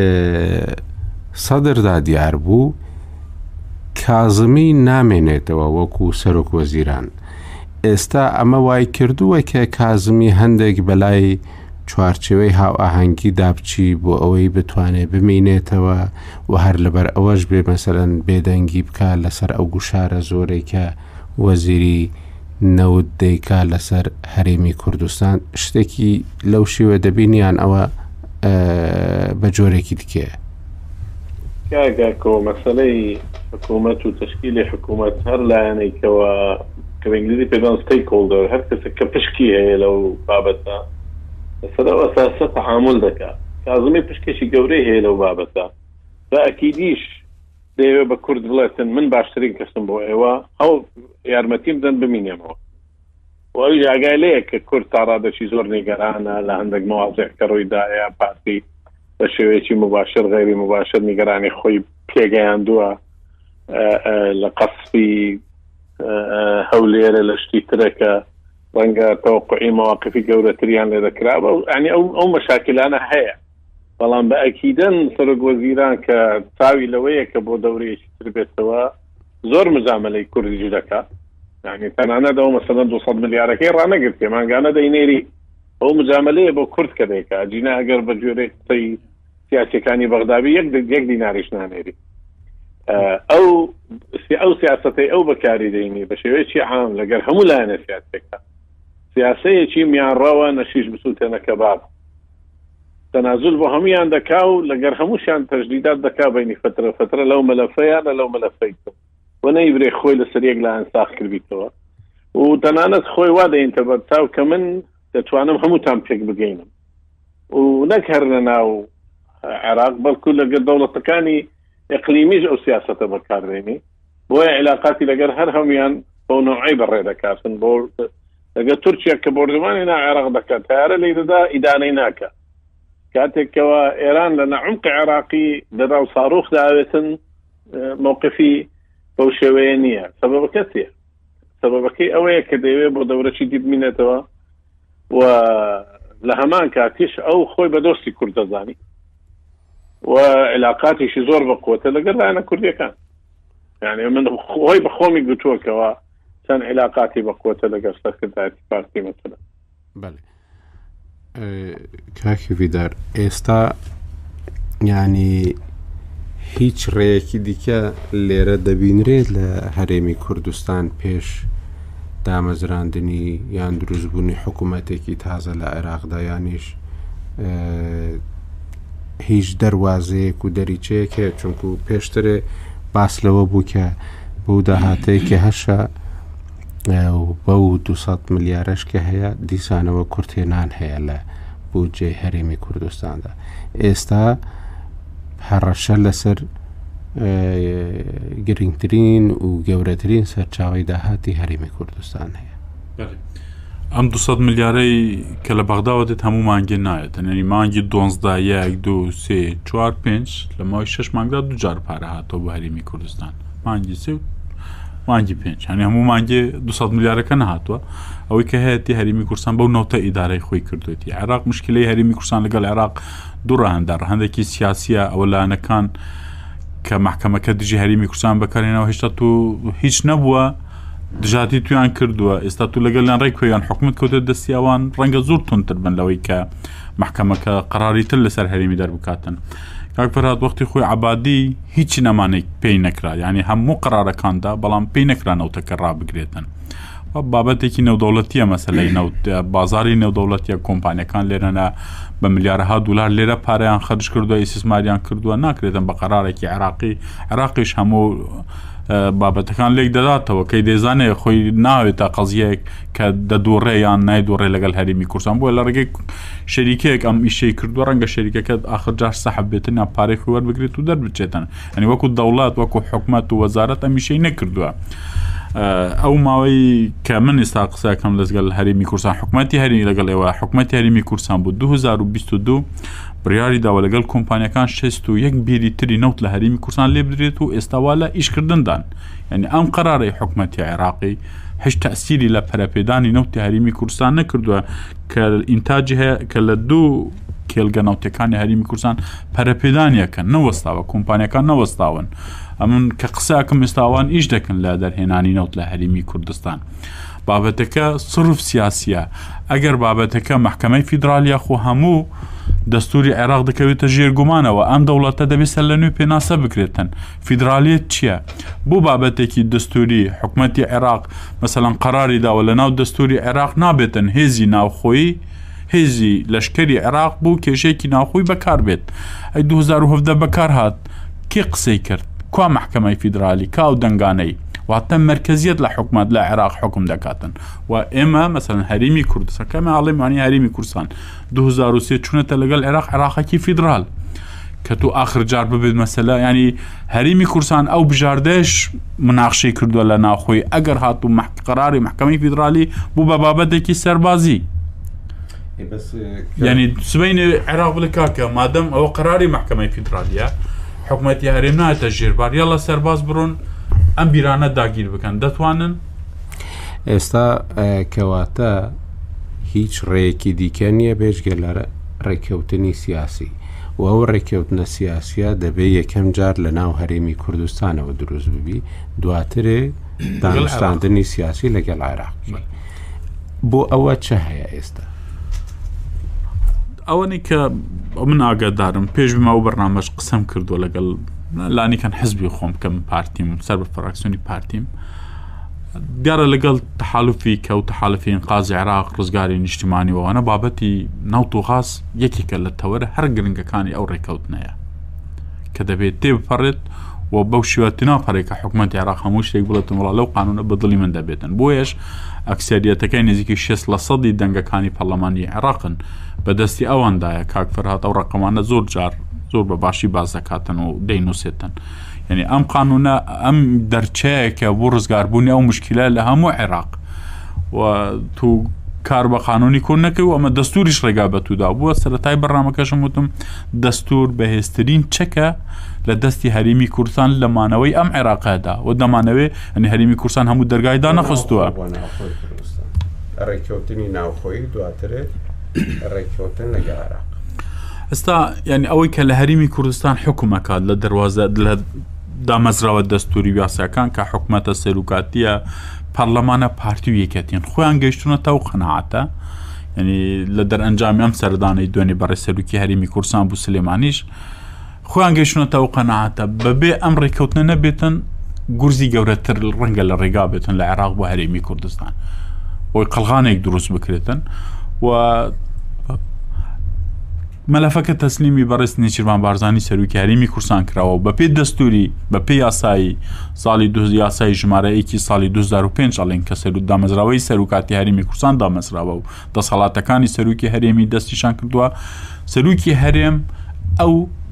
سەدردا دیار بوو کازمی نامێنێتەوە وەکو سەرۆک وەزیران. ئێستا ئەمە وای کردووە کە کازمی هەندێک بەلای چوارچێوەی هاو ئاهەنگی دابچی بۆ ئەوەی بتوانێت بمینێتەوە و هەر لەبەر ئەوەش بێ مەسەلەن بێدەنگی بکە لەسەر ئەو گوشارە زۆرەی کە وەزیری نەوت دەیکا لەسەر هەرێمی کوردستان. شتێکی لەو شێوە دەبینیان ئەوە بە جۆرێکی دیکەیە. کاکۆ مەسەلەی حکوومەت و تشکیلی حکوومەت هەر لایەنێکەوە کە بەنگلیزی پێدان ستیکهۆلدەر هەر کەسێک کە پشکی هەیە لەو بابەتە لەسەر ئەو ئەساسە تەعامل دەکات. کازمی پشکێکی گەورەی هەیە لەو بابەتە بە ئەکیدیش دەیەوێ بە کورد بڵێتن من باشترین کەسم بۆ ئێوە ئەو یارمەتیم بدەن بمینێمەوە. و ئەوی ئاگای لەیە کە کورد تا ڕادەشی زۆر نیگەرانە لە هەندێک مەواضیع کە ڕوویدایە پارتی بە شێوەیەکی مباشر غیری مباشر نیگەرانی خۆی پێگەیاندووە لە قەسبی هەولێرە لە شتی ترەکە ڕەنگە تەوقعی مەواقفی گەورەتریان لێ دەکرابە ینی ئەو مەشاکلانە هەیە. بەڵام بە ئەکیدەن سەرۆک وەزیران کە تاوی لەوەیە کە بۆ دەورەیەکی تر بێتەوە زۆر مزاملەی کوردیش دەکات. یعنی تەنانەتەوە مەسەلەن 200 ملیارەکەی ڕانەگرت مانگانە دەینێری ئەو مجاملەیە بۆ کورد کە دەیکات جینا ئەگەر بە جۆرێک قسەی سیاسەکانی بەغداوی یەک دیناریش نانێری. ئەو سیاسەتەی ئەو بەکاری دەینی بە شێوەیەکی عام لەگەر هەموو لایەنە سیاسەکە سیاسەیەکی میانڕەوە نەشیش بسووتێنەکە باب تەنازل بۆ هەمویان دەکا و لەگەر هەمووشیان تەجدیدات دەکا بینی فترە لەو مەلەفەیانە لەو مەلەفەیتەوە و نەیبرێ خۆی لەسەر یەک لایەن ساخ کردیتەوە و تەنانەت خۆی وا دەینتە بەرچاو کە من دەتوانم هەمووتان پێک بگەینم و نەک هەر لە ناو عێراق بەڵکو لەگەر دەوڵەتەکانی ئەقلیمیش ئەو سیاسەتە بەکاردێنی بۆیە علاقاتی لەگەر هەر هەمویان بۆ نوعی بەڕێ دەکاتن بۆ لەگەر تورکیا کە بۆردەمانی نا عێراق دەکات تیارە لێ دەدا ئیدانەی ناکە کاتێکەوە ئێران لە نەعمق عێراقی دەدا و ساڕوخ داوێتن مووقفی بەو شێوەیە نییە. سەبەبەکە چییە؟ سەبەبەکەی ئەوەیە کە دەیەوێت بۆ دەورەی دیبمینێتەوە و لە هەمان کاتیش ئەو خۆی بە دۆستی کورد دەزانی و علاقاتیشی زۆر بەقوتە لەگەر لایەنە کوردیەکان. یعنی من خۆی بە خۆمی گوتووەکەوە چەند علاقاتی بەقوتە لەگەڵ سەرکردایەتی پارتی مثلا. بەڵێ کاکی ویدار ئێستا ینی هیچ ڕێیەکی دیکە لێرە دەبینرێت لە هەرێمی کوردستان پێش دامەزراندنی یان دروستبوونی حکوومەتێکی تازە لە عێراقدا یانیش هیچ دەواازەیەک و دەریچەیەک هەیە چونکو پێشترێ باس لەوە بوو کە بەو داهاتەیەکی هەشە بەو 200 ملیارەش کە هەیە دیسانەوە کورتێنان هەیە لە بودجێ هەرێمی کوردستاندا. ئێستا هەڕەشە لەسەر گرنگترین و گەورەترین سەرچاوی داهاتی هەرێمی کوردستان هەیە. ئەم 200 ملیارەی کە لە بەغداوە دێت هەموو مانگی نایەت، یعنی مانگی 12 1 2 3 4 5 لە ماوەی 6 مانگدا دوجار پارە هاتەوە بۆ هەرێمی کوردستان، مانگی 3 مانگی 5، هەنی هەموو مانگی 200 ملیارەکە نهاتووە. ئەوەی کە هەیەی هەرێمی کوردستان بەو نەوتە ئیدارەی خۆی کردوێتی. عێراق مشکلەی هەرێمی کوردستان لەگەڵ عێراق دوو ڕەهەندە، ڕەهەندێکی سیاسیە ئەوە لایەنەکان کە محکەمەکە دژی هەرێمی کوردستان بەکارهێنەوە هێشتا تو هیچ نەبووە، دژاتی تویان کردووە، ئێستا تو لەگەڵیان ڕێک کوێیان حکومت کەوتە دەستی ئەوان ڕەنگە زۆر تونتر بن لەوەی کە محکەمەکە قەراریتر لەسەر هەرێمی دەربکاتن. کاک فەرهاد وەختی خۆی عەبادی هیچی نەمانێک پێی نەکرا، یعنی هەموو قەرارەکاندا بەڵام پێی نەکرا نەوتەکە ڕابگرێتن. بابەتێکی نێودەوڵەتیە مەسەلەی نەوت، بازاری نێودەوڵەتیە، کۆمپانیەکان لێرەنە بە ملیارەها دولار لێرە پارەیان خەرج کردووە، ئیسیسماریان کردووە، ناکرێتن بە قەرارێکی عێراقیش هەموو بابەتەکان لێک دەداتەوە کەی دەیزانێ خۆی ناوێتە قەزیەیەک کە دەدوڕێ یان نایدوڕێ لەگەڵ هەرێمی کوردستان. بۆ لە ڕێگەی شەریکەیەک ئەم ئیشەی کردووە ڕەنگە شەریکەکە ئاخر جار سەحب بێتن یا پارەی خۆی وەربگرێت و دەربچێتن، ئەنی وەکو دەوڵات وەکو حکومەت و وەزارەت ئەم ئیشەی نەکردووە. ئەو ماوەی کە من ئێستا قسەکەم لەگەڵ هەرێمی کوردستان حکومەتی هەرێمی لەگەڵ ئێوە حکومەتی هەرێمی کوردستان بوو 2022 بڕیاری داوە لەگەڵ کۆمپانیەکان 61 بیری تری نەوت لە هەرێمی کوردستان لێ بدرێت و ئێستاوا لە ئیشکردندان. یعنی ئەم قەرارەی حکومەتی عێراقی هیچ تەسیری لە پەرەپێدانی نەوتی هەرێمی کوردستان نەکردووە کە ئینتاجی هەیە کە لە دوو کێلگە نەوتەکانی هەرێمی کوردستان پەرەپێدانیەکەن نەوەستاوە، کۆمپانیەکان نەوەستاون. ئەمن کە قسەکەم ئێستاوان ئیش دەکەن لە دەرهێنانی نەوت لە هەرێمی کوردستان. بابەتەکە صرف سیاسیە. ئەگەر بابەتەکە محکەمەی فیدرالیە خۆ هەموو دەستوری عێراق دەکەوێتە ژێرگومانەوە، ئەم دەوڵەتە دەبێت سەر لە نوێ پێناسە بکرێتن. فیدرالیت چییە؟ بۆ بابەتێکی دەستوری حکومەتی عێراق مەسەڵەن قەراری داوە لە ناو دەستوری عێراق نابێتن هێزی ناوخۆیی هێزی لەشکری عێراق بوو کێشەیەکی ناوخۆی بەکار بێت. ئەی 2017 بەکار هات کێ قسەی کرد؟ کوا محکەمەی فیدرالی کاو دەنگانەی واتە مرکزیت لە حکومت لە عێراق حکم دەکاتن. و ئێمە مەسەڵەن هەرێمی کوردستان کەمە ئاڵێمانی هەرێمی کوردستان 2023 چوونەتە لەگەڵ عێراقێکی فیدرال کە تو آخر جار ببێت مەسەلە، ینی هەرێمی کوردستان ئەو بژاردەش مناقشەی کردووە لە ناوخۆی ئەگەر هاتوو قەراری محکەمەی فیدرالی بوو بە بابەتێکی سەربازی. یعنی سبەینێ عێراق بڵێ کاکە مادەم ئەوە قەراری محکەمەی فیدرالیە حکومەتی هەرێم نایەتە ژێربار یاڵە سەرباز بڕۆن ئەم بیرانە داگیر بکەن دەتوانن. ئێستا کەواتە هیچ ڕێیەکی دیکە نییە بێژگە لە ڕێککەوتنی سیاسی و ئەو ڕێککەوتنە سیاسیە دەبێت یەکەم جار لە ناو هەرێمی کوردستانەوە دروست ببی، دواترێ دانوستاندنی سیاسی لەگەڵ عێراقی. بۆ ئەوە چه هەیە ئێستا؟ ئەوەنی کە من ئاگادارم پێش بما و بەرنامەش قسەم کردووە لەگەڵ لانیکەن حزبی خۆم کەم پارتیم سەر بە فراکسیۆنی پارتیم دیارە لەگەڵ تەحالوفی کە و تەحالوفی ئینقاذی عێراق ڕزگاری نیشتیمانیەوەوانە بابەتی نەوت و غاز یەکێکە لە تەوەرە هەر گرنگەکانی ئەو ڕێکەوتنەیە کە دەبێت تێبپەڕێت و بەو شێوەتی ناپەڕێکە حکومەتی عێراق هەموو شتێک بڵێتن وڵا لەو قانونە بەدڵی من دەبێتن. بۆیەش ئەکسەریەتەکەی نزیکی 60% دەنگەکانی پەرلەمانی عێراقن بەدەستی ئەوەندایە. کاک فەرهاد ئەو ڕقەمانە زۆر بە باشی باز دەکاتن و دەینووسێتن. یعنی ئەم قانونە ئەم دەرچەیەکە بۆ ڕزگاربوونی ئەو مشکلە لە هەموو عێراق و تو کار بە قانونی کۆن نەکەی و ئەمە دەستوریش ڕێگا بەتوودا بووە. سەرەتای بەڕامەکەشم وتم دەستور بەهێزترین چەکە لە دەستی هەرێمی کوردستان لەمانەوەی ئەم عێراقەدا و دەمانەوێت ئەنی هەرێمی کوردستان هەموو دەرگایدا نەخستووە ڕێککەوتنی ناوخۆی دواترێ ڕێککەوتن لەگەڵ عێراق. ئێستا یعنی ئەوەی کە لە هەرێمی کوردستان حکومەکات لە دەواازە لە دامەزراوە دەستوری یاساکان کە حکومەتە سەرۆکاتیە پەرلەمانە پارتی و یەکەتین خۆیان گەیشتونەتە و قەنەعاتە ینی لە دەرئەنجامی ئەم سەردانەی دوێنێ بەڕێ سەرۆکی هەرێمی کوردستان بوو سلێمانیش خۆیان گەیشتونەتە و قەنەعاتە بەبێ ئەم ڕێکەوتنە نەبێتن گورزی گەورەتر ڕەنگە لە ڕێگا بێتن لە عێراق بۆ هەرێمی کوردستان بۆی قەڵغانێک دروست بکرێتن و مەلەفەکە تەسلیمی بەڕێز نێچیروان بارزانی سەرۆکی هەرێمی کوردستان کراوە و بەپێ دەستوری بەپێ یاسایی ساڵی یاسای ژمارەیەکی ساڵی 2005 ئەڵێن کە دامەزراوەی سەرۆکاتی هەرێمی کوردستان دامەزراوە و دەسەڵاتەکانی سەرۆکی هەرێمی دەستیشان کردووە سەرۆکی هەرێم ئەو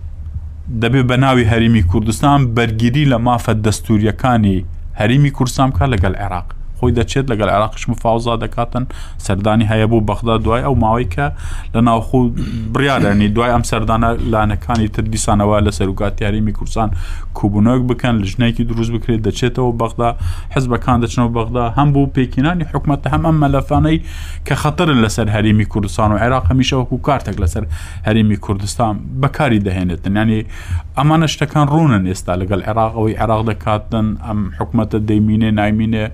دەبێ بە ناوی هەرێمی کوردستان بەرگیری لە مافە دەستوریەکانی هەرێمی کوردستان بکات لەگەڵ عێراق خۆی دەچێت لەگەڵ عێراقیش مفاوزا دەکاتن سەردانی هەیە بۆ بەغدا دوای ئەو ماوەی کە لە ناوخۆ بڕیارانی دوای ئەم سەردانە لانەکانی تر دیسانەوە لە سەرۆکاتی هەرێمی کوردستان کوبوونەوەک بکەن لژنەیەکی دروست بکرێت دەچێتەوە بەغدا حزبەکان دەچنەوە بەغدا هەم بۆ پێکینانی حکومەتە هەم ئەم مەلەفانەی کە خەتەرن لەسەر هەرێمی کوردستان و عێراق هەمیشە وەکو کارتێک لەسەر هەرێمی کوردستان بەکاری دەهێنێتن ینی ئەمانە شتەکان ڕوونن ئێستا لەگەڵ عێراق ئەوەی عێراق دەکاتن ئەم حکومەتە دەیمینێ نایمینێ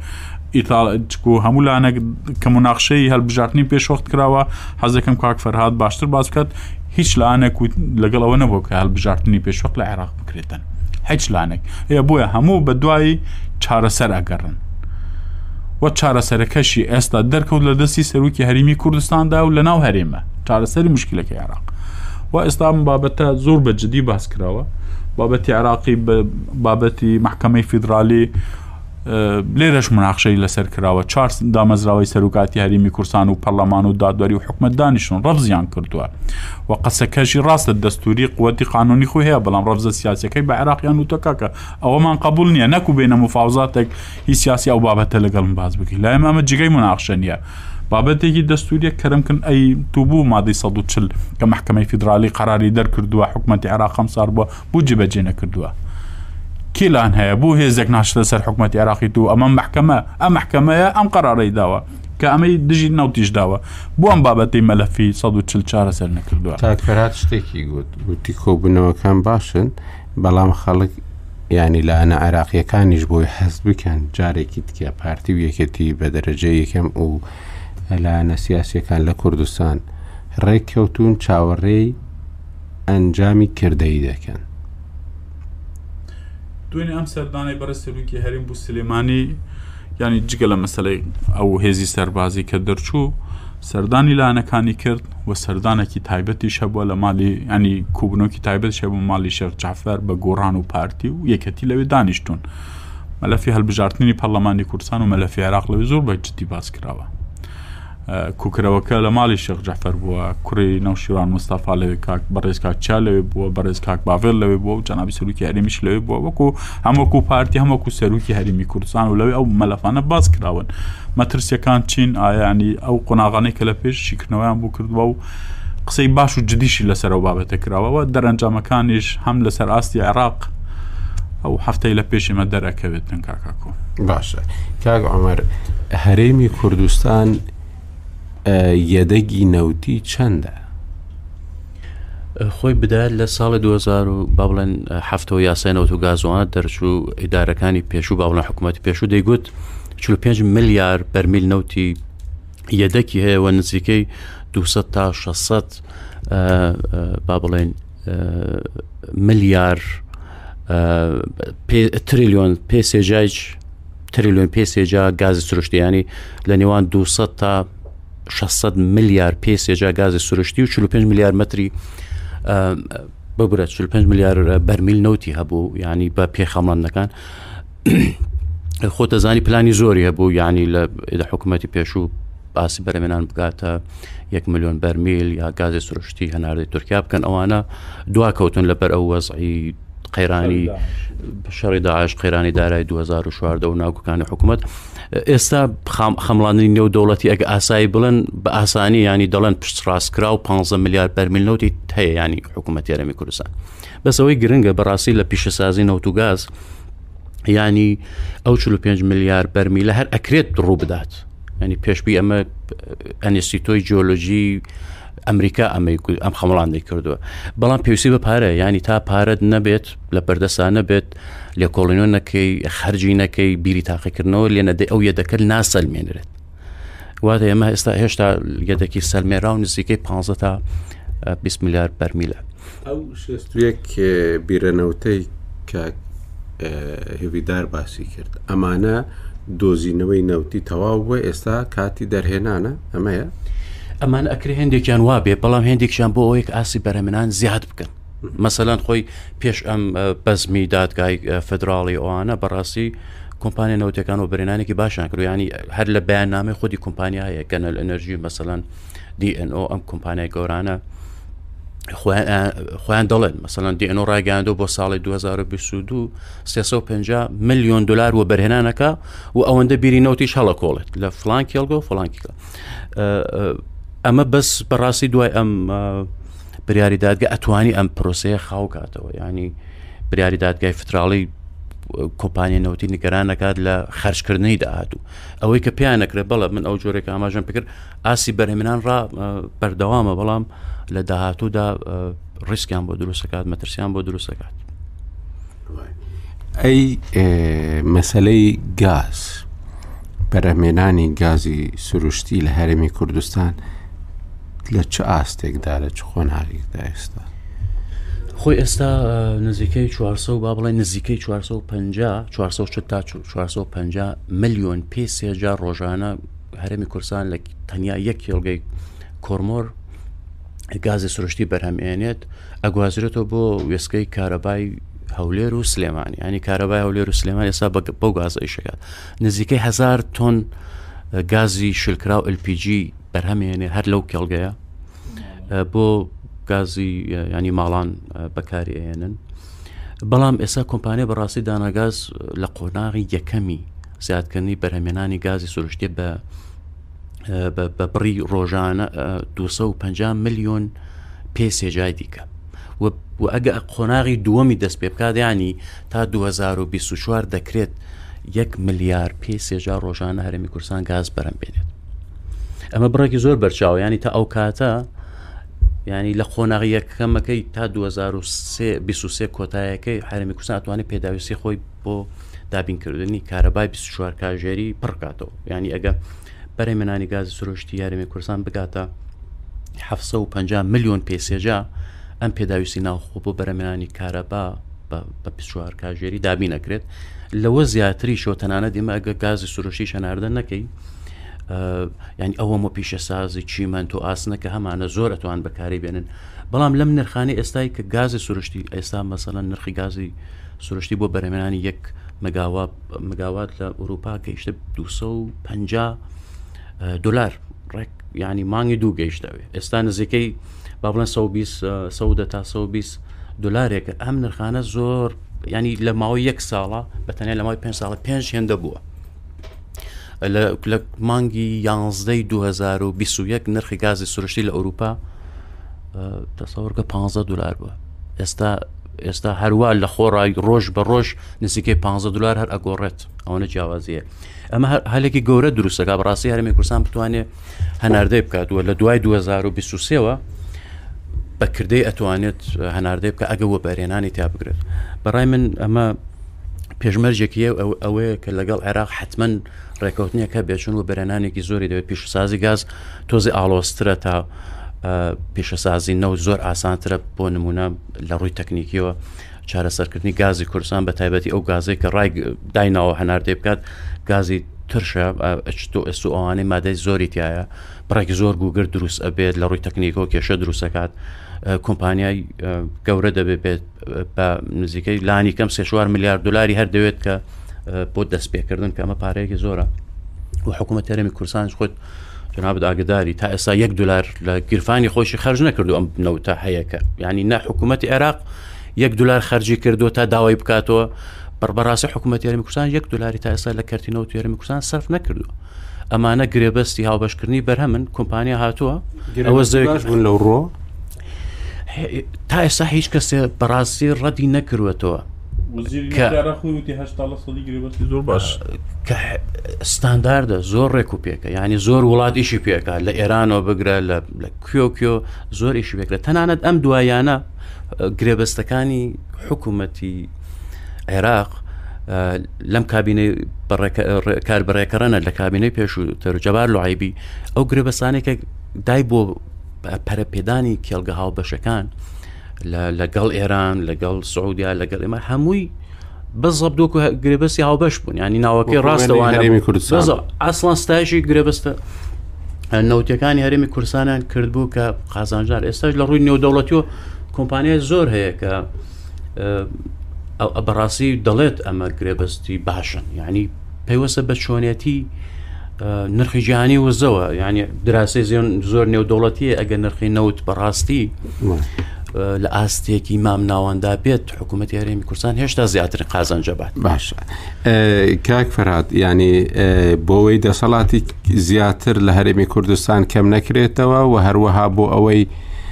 ئیتاڵ هەموو لانە کە مناقشەی هەڵبژارتنی پێشوەخت کراوە حەزەکەم کاک فەرهاد باشتر باس بکات هیچ لانێک لەگەڵەوە نەبوو کە هەڵبژارتنی پێشوەخت لە عێراق بکرێتن هیچ لانێک هەیە بۆیە هەموو بە دوایی چارەسەر ئەگەڕن وە چارەسەرەکەشی ئێستا دەرکەوت لە دەستی سەرۆکی هەرێمی کوردستاندا و لە ناو هەرێمە چارەسەری مشکلەکەی عێراق و ئێستا بابەتە زۆر بە جدی باس کراوە بابەتی عێراقی بابەتی محکەمەی فیدرالی لێرەش مناقشەی لەسەر کراوە 4 دامەزراوەی سەرۆکاتی هەرێمی کوردستان و پەرلەمان و دادوەری و حکومەت دانیشتون ڕەفزیان کردووە و قسەکەشی ڕاستە دەستوری قووەتی قانونی خۆی هەیە بەڵام ڕەفزە سیاسیەکەی بە عێراقیان وتەکەکە ئەوەمان قبول نییە نەکو بینە مفاوزاتێک هی سیاسی ئەو بابەتە لەگەڵم باز بکەی لای ئەمە جگەی مناقشە نییە بابەتێکی دەستوریە کەرمکن ئەی تووبوو مادەی 140 کە محکەمەی فیدرالی قەراری دەرکردووە حکومەتی عێراق خەمسار بووە بوو جێبەجێ نەکردووە کیلان هەیە بۆ هێزێک ناشتە سەر حکومەتی عێراقی تو ئەمە محکەمەیە ئەم قەرارەی داوە کە ئەمەی دژی ناوتیش داوە بۆ ئەم بابەتی مەلەفی 144 سەر نەکردووە تاکفەرات شتێکی گوتی کۆبوونەوەکان باشن بەڵام خەڵک ینی لاەنە عێراقیەکانیش بۆی حەز بکەن جارێکی تکە پارتی و یەکەتی بە دەرەجەی یەکەم و لاەنە سیاسیەکان لە کوردستان ڕێککەوتون چاوەڕێی ئەنجامی کردەی دەکەن دوێنێ ئەم سەردانەی بەڕێز سەرۆکی هەرێم بوو سلێمانی ینی جگە لە مەسەلەی ئەو هێزی سەربازی کە دەرچوو سەردانی لانەکانی کرد و سەردانێکی تایبەتی شەبووە لە ماڵی ینی کوبنەوەکی تایبەت شەبوو ماڵی شێخ جەعفەر بە گۆڕان و پارتی و یەکەتی لەوێ دانیشتون مەلەفی هەڵبژارتنی پەرلەمانی کوردستان و مەلەفی عێراق لەوێ زۆر بە جدی باس کراوە کوکرەوەکە لە ماڵی شێخ جەعفەر بووە کوڕی نەوشیروان مستەفا لەوێ کاک بەڕێز کاک چا لەوێ بووە بەڕێز کاک باڤێر لەوێ بووە و جەنابی سەرۆکی هەرێمیش لەوێ بووە وەکو هەموەکو پارتی هەموەکو سەرۆکی هەرێمی کوردستان و لەوێ ئەو مەلەفانە باز کراون مەترسیەکان چین ئایانی ئەو قۆناغانەی کە لە پێش شیکردنەوەیان بوو کردووە و قسەی باش و جدیشی لەسەر ئەو بابەتە کراوەوە دەرەنجامەکانیش هەم لەسەر ئاستی عێراق ئەو هەفتەی لە پێشیمە دەرەکەوێتن کاکاکۆ باشە کاک عومەر هەرێمی کوردستان یەدەگی نەوتی چەندە؟ خۆی بدایت لە ساڵی 2000 با بڵێن هەفتەوە یاسای نەوت و گازوانە دەرچوو ئیدارەکانی پێشوو با بڵێن حکوومەتی پێشوو دەیگوت 45 ملیار بەرمیل نەوتی یەدەکی هەیە و نزیکەی 200 تا 600 با بڵێن ملیار تریلیۆن پێسێجای تریلیۆن پێسێجا گازی سروشتیانی لە نێوان 200 تا 600 ملیار پێسێجا گازی سروشتی و 45 ملیار مەتری ببرێت 45 ملیار بەرمیل نەوتی هەبوو ینی بە پێخەماندنەکان خۆتەزانی پلانی زۆری هەبوو ینی لە حکوومەتی پێشوو باسی بەرەمێنان بگاتە 1 ملیۆن بەرمیل یا گازی سروشتی هەناردەی تورکیا بکەن ئەوانە دواکەوتن لەبەر ئەو وەزعی قەیرانی شەڕی داعش قەیرانی دارای 2014 و ناوکەکانی حکوومەت ئێستا خەمڵاندنی نێو دەوڵەتی ئەگە ئاسایی بڵێن بە ئاسانی ینی دەڵێن پشت ڕاستکرا و 15 ملیار بەرمیل نەوتی هەیە ینی حکوومەتی هەرێمی کوردستان بەسەوەی گرنگە بەڕاستی لە پیشەسازی نەوت و گاز ینی ئەو 45 ملیار بەرمیلە هەر ئەکرێت ڕوو بدات ینی پێشبی ئەمە ئەنستیتۆی جیۆلۆژی ئەمریکا ئەم خەمەڵاندەی کردووە بەڵام پێویستی بە پارە ینی تا پارەت نەبێت لە بەردەسان نەبێت لێ کۆڵینۆ نەکەی خەرجی نەکەی بیری تاقیکردنەوە لێ نەدەی ئەو یەدەکە ناسەلمێنرێت واتە ئێمە ئێستا هێشتا یەدەکی سەلمێرا و نزیکەی 15 تا 20 میلیارد بەرمیلە ئەو شێستویەک بیرەنەوتەی کە هێویدار باسی کرد ئەمانە دۆزینەوەی نەوتی تەواو بووە ئێستا کاتی دەرهێنانە ئەمەیە ئەمان ئەکرێ هێندێکیان وابێ بەڵام هێندێکیان بۆ ئەوەیەک ئاسی بەرهەمێنان زیاد بکەن مەسەلەن خۆی پێش ئەم بەزمی دادگای فدراڵی ئەوانە بەڕاستی کۆمپانیا نەوتەکان و بەرهێنانێکی باشیان کرد ینی هەر لە بەیاننامەی خودی کۆمپانیایە گەنەل ئەنەرژی مەسەلەن DNO ئەم کۆمپانیای گەورانە خۆیان دەڵێن مەسەلەن DNO ڕاگەیاندەوە بۆ ساڵی 2022 350 ملیۆن دلار و بەرهێنانەکە و ئەوەندە بیری نەوتیش هەڵە کۆڵێت لە فلان کێڵگە و فڵانکیکە ئەمە بەس بەڕاستی دوای ئەم بریاری دادگای ئەتوانی ئەم پرۆسەیە خاو کاتەوە ینی بریاری دادگای فتراڵی کۆمپانیا نەوتی نیگەرانەکات لە خەرجکردنی داهاتوو ئەوەی کە پێیان نەکرێت بەڵە من ئەو جۆرێک ئاماژەم پێکرد ئاسی بەرهێمنان بەردەوامە بەڵام لە داهاتوودا ڕیسکیان بۆ دروستەکات مەترسیان بۆ دروستەکات ئەی مەسەلەی گاز بەرهەمێنانی گازی سروشتی لە هەرێمی کوردستان لە چه ئاستێکدا لە چ خۆنهارێکدا ئێستا خۆی ئێستا نزیکەی 400 با بڵێ نزیکەی 450 ملیۆن پێسێجا ڕۆژانە هەرێمی کوردستان لە تەنیا یەک کێڵگەی کۆرمۆر گازی سروشتی بەرهەمێنێت ئەگوازرێتەوە بۆ وێستگەی کارەبای هەولێر و سلێمانی ینی کارەبای هەولێر و سلێمان ئێستا بەو گازە ئیشەکات نزیکەی 1000 تۆن گازی شلکرا و LPG بەرهەمێنێ هەر لەو کێڵگەیە بۆ گازی ینی ماڵان بەکاری ئێنن بەڵام ئێستا کۆمپانیا بەڕاستی داناگاز لە قۆناغی یەکەمی زیادکردنی بەرهەمێنانی گازی سروشتی بە بڕی ڕۆژانە 250 ملیۆن پێسێجای دیکە و ئەگە قۆناغی دووەمی دەست پێ بکات ینی تا 2024 دەکرێت 1 ملیار پێسێجا ڕۆژانە هەرێمی کوردستان گاز بەرەم بێنێت ئەمە بڕێکی زۆر بەرچاو ینی تا ئەو کاتە ینی لە قۆناغی یەکەمەکەی تا 2023 کۆتایەکەی هەرێمی کوردستان ئەتوانێت پێداویستی خۆی بۆ دابینکردنی کارەبای 24 کاژێری پڕکاتەوە ینی ئەگە بەرهەمێنانی گازی سروشتی یاریمی کوردستان بگاتە 750 ملیۆن پێسێجا ئەم پێداویستی ناوخۆ بۆ بەرهەمێنانی کارەبا بە 24 کاژێری دابین نەکرێت لەوە زیاتری شۆ تەنانەت ئێمە ئەگە گازی سروشتی شەناردە نەکەی ینی ئەوەمە پیشەسازی چیمەند و ئاسنەکە هەمانە زۆر ئەتوان بەکاری بێنن بەڵام لەم نرخانی ئێستای کە گازی سروشتی ئێستا مەسەڵەن نرخی گازی سروشتی بۆ بەرهەمێنانی 1 مگاوات لە ئوروپا گەیشتە 250 دلار ڕێک ینی مانگی دوو گەیشتەوێ ئێستا نزیکەی با بڵێن 110 تا 120 دلارێکە ئەم نرخانە زۆر ینی لە ماوەی 1 ساڵە بەتەنیا لە ماوەی 5 ساڵە 5 هێندە بووە لە مانگی 11 2021 نرخی گازی سروشتی لە ئەوروپا تەسەوڕکە 15 دلار بووە ئێستا هەروە لە خۆڕای ڕۆژ بە ڕۆژ نزیکەی 15 دلار هەر ئەگۆڕێت ئەوەنە جیاوازیە ئەمە هەلێکی گەورە دروستەکە بەڕاستی هەرێمی کوردستان بتوانێت هەناردەی بکاتوە لە دوای 2023ەوە بەکردەی ئەتوانێت هەناردەی بکە ئەگە وە بەرهێنانی تا بگرێت بەڕای من ئەمە پێشمەرجێکیە ئەوەیە کە لەگەڵ عێراق حتمما ڕێکەوتنیەکە بێچون و بەرهێنانێکی زۆری دەوێت پیشەسازی گاز تۆزی ئاڵۆسترە تا پیشەسازی نەوت زۆر ئاسانترە بۆ نمونە لە ڕووی تەکنیکیەوە چارەسەرکردنی گازی کوردستان بە تایبەتی ئەو گازێک کە ڕای دایناوە هەناردەی بکات گازی ترشە ئەس و ئەوانەی مادەی زۆری تایە بڕێکی زۆر گوگرت دروست ئەبێت لە ڕووی تەکنیکەوە کێشە دروستەکات کۆمپانیای گەورە دەبێت بە نزیکەی لانی کەم 3 میلیارد دلاری هەر دەوێت کە بۆ دەستپێکردن کە ئەمە پارەیەکی زۆرە و حکوومەت هەرێمی کوردستان خۆت جناب ئاگداری تا ئێستا 1 دلار لە گیرفانی خۆشی خەرج نەکردو ئەم نەوتە هەیەکە ینی نە حکوومەتی عێراق 1 دلار خەرجی کردو تا داوای بکاتەوە بەڕاستی حکوومەتی هەرێمی کوردستان 1 دلاری تا ئێستا لە کەرتی نەوت هەرێمی کوردستان سەرف نەکردو ئەمانە گرێبەستی هاوبەشکردنی بەرهەمن کۆمپانیا هاتووە ئەوە زەوی بوون لەو ڕۆ تا ئێستا هیچ کەسێ بەڕاستی ڕەدی نەکردوێتەوە وزیری هشتا لە سەدی گرێبەستی زۆر باش کە ستانداردە زۆر ڕێک و پێکە ینی زۆر وڵات ئیشی پێکە لە ئێرانەوە بگرە لە کوێ زۆر ئیشی پێکرە تەنانەت ئەم دوایانە گرێبەستەکانی حکوومەتی عێراق لەم کابینەی کاربڕێکەرەنە لە کابینەی پێشووتر جەبار لوعایبی ئەو گرێبەستانێکە دای بۆ پەرەپێدانی کێڵگە هاوبەشەکان لەگەڵ ئێران لەگەڵ سعودیا لەگەڵ ئێمە هەمووی بەزەب دۆک و گرێبەستی هاوبەش بوون ینی ناوەکەی ڕاستەوانە ئاسڵان ستایشی گرێبەستە نەوتەکانی هەرێمی کوردستانیان کردبوو کە قازانجار ئێستاش لە ڕووی نێودەوڵەتیەوە کۆمپانیای زۆر هەیە کە بەڕاستی دەڵێت ئەمە گرێبەستی باشن ینی پەیوەستە بە چۆنێتی نرخی جیهانی وزەوە ینی دراسی زۆر نێودەوڵەتیە ئەگە نرخی نەوت بەڕاستی لە ئاستێکی مام ناوەندا بێت حکوومەتی هەرێمی کوردستان هێشتا زیاتر قازانجە بات باش کاک فەرهاد ینی بۆەوەی دەسەڵاتی زیاتر لە هەرێمی کوردستان کەم نەکرێتەوە و هەروەها بۆ ئەوەی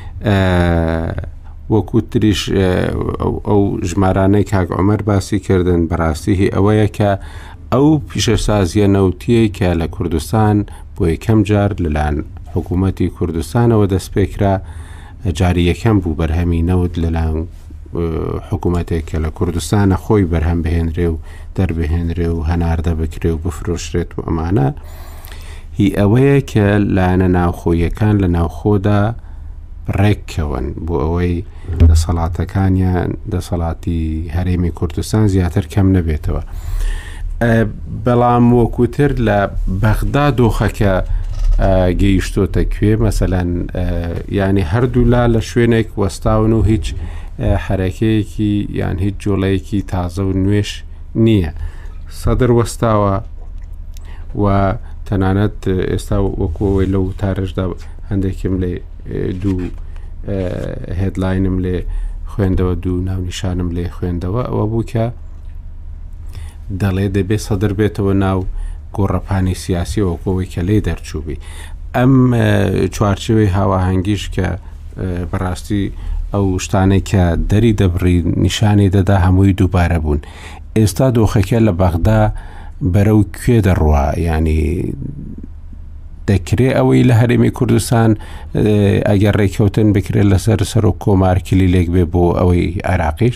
وەکو تریش ئەو ژمارانەی کاک عومەر باسی کردن بەڕاستی هی ئەوەیە کە ئەو پیشەسازیە نەوتیەی کە لە کوردستان بۆ یەکەم جار لەلایەن حکوومەتی کوردستانەوە دەست پێکرا جاری یەکەم بوو بەرهەمی نەوت لەلایەن حکوومەتێک کە لە کوردستانە خۆی بەرهەم بهێنرێ و دەربهێنرێ و هەناردە بکرێ و بفرۆشرێت و ئەمانە هی ئەوەیە کە لایەنە ناوخۆیەکان لە ناوخۆدا ڕێککەون بۆ ئەوەی دەسەڵاتەکانیان دەسەڵاتی هەرێمی کوردستان زیاتر کەم نەبێتەوە. بەڵام وەکوتر لە بەغدا دۆخەکە گەیشتۆتە کوێ مەسەلەن ینی هەردوو لا لە شوێنێک وەستاون و هیچ حرەکەیەکی یان هیچ جۆڵەیەکی تازە و نوێش نییە. سەدر وەستاوە و تەنانەت ئێستا وەکوەوەی لەو تارەشدا هەندێکم لێ دوو هێدلاینم لێ خوێندەوە دوو ناونیشانم لێ خوێندەوە ئەوە بوو کە دەڵێ دەبێت سەدر بێتەوە ناو گۆڕەپانی سیاسی وەکەوەی کە لێ دەرچووبی. ئەم چوارچێوەی هاواهەنگیش کە بەڕاستی ئەو شتانەی کە دەری دەبڕی نیشانی دەدا هەمووی دووبارە بوون. ئێستا دۆخەکە لە بەغدا بەرەو کوێ دەڕوا ینی دەکرێ ئەوەی لە هەرێمی کوردستان ئەگەر ڕێککەوتن بکرێت لەسەر سەر و کۆمارکلی لێک بێ بۆ ئەوەی عێراقیش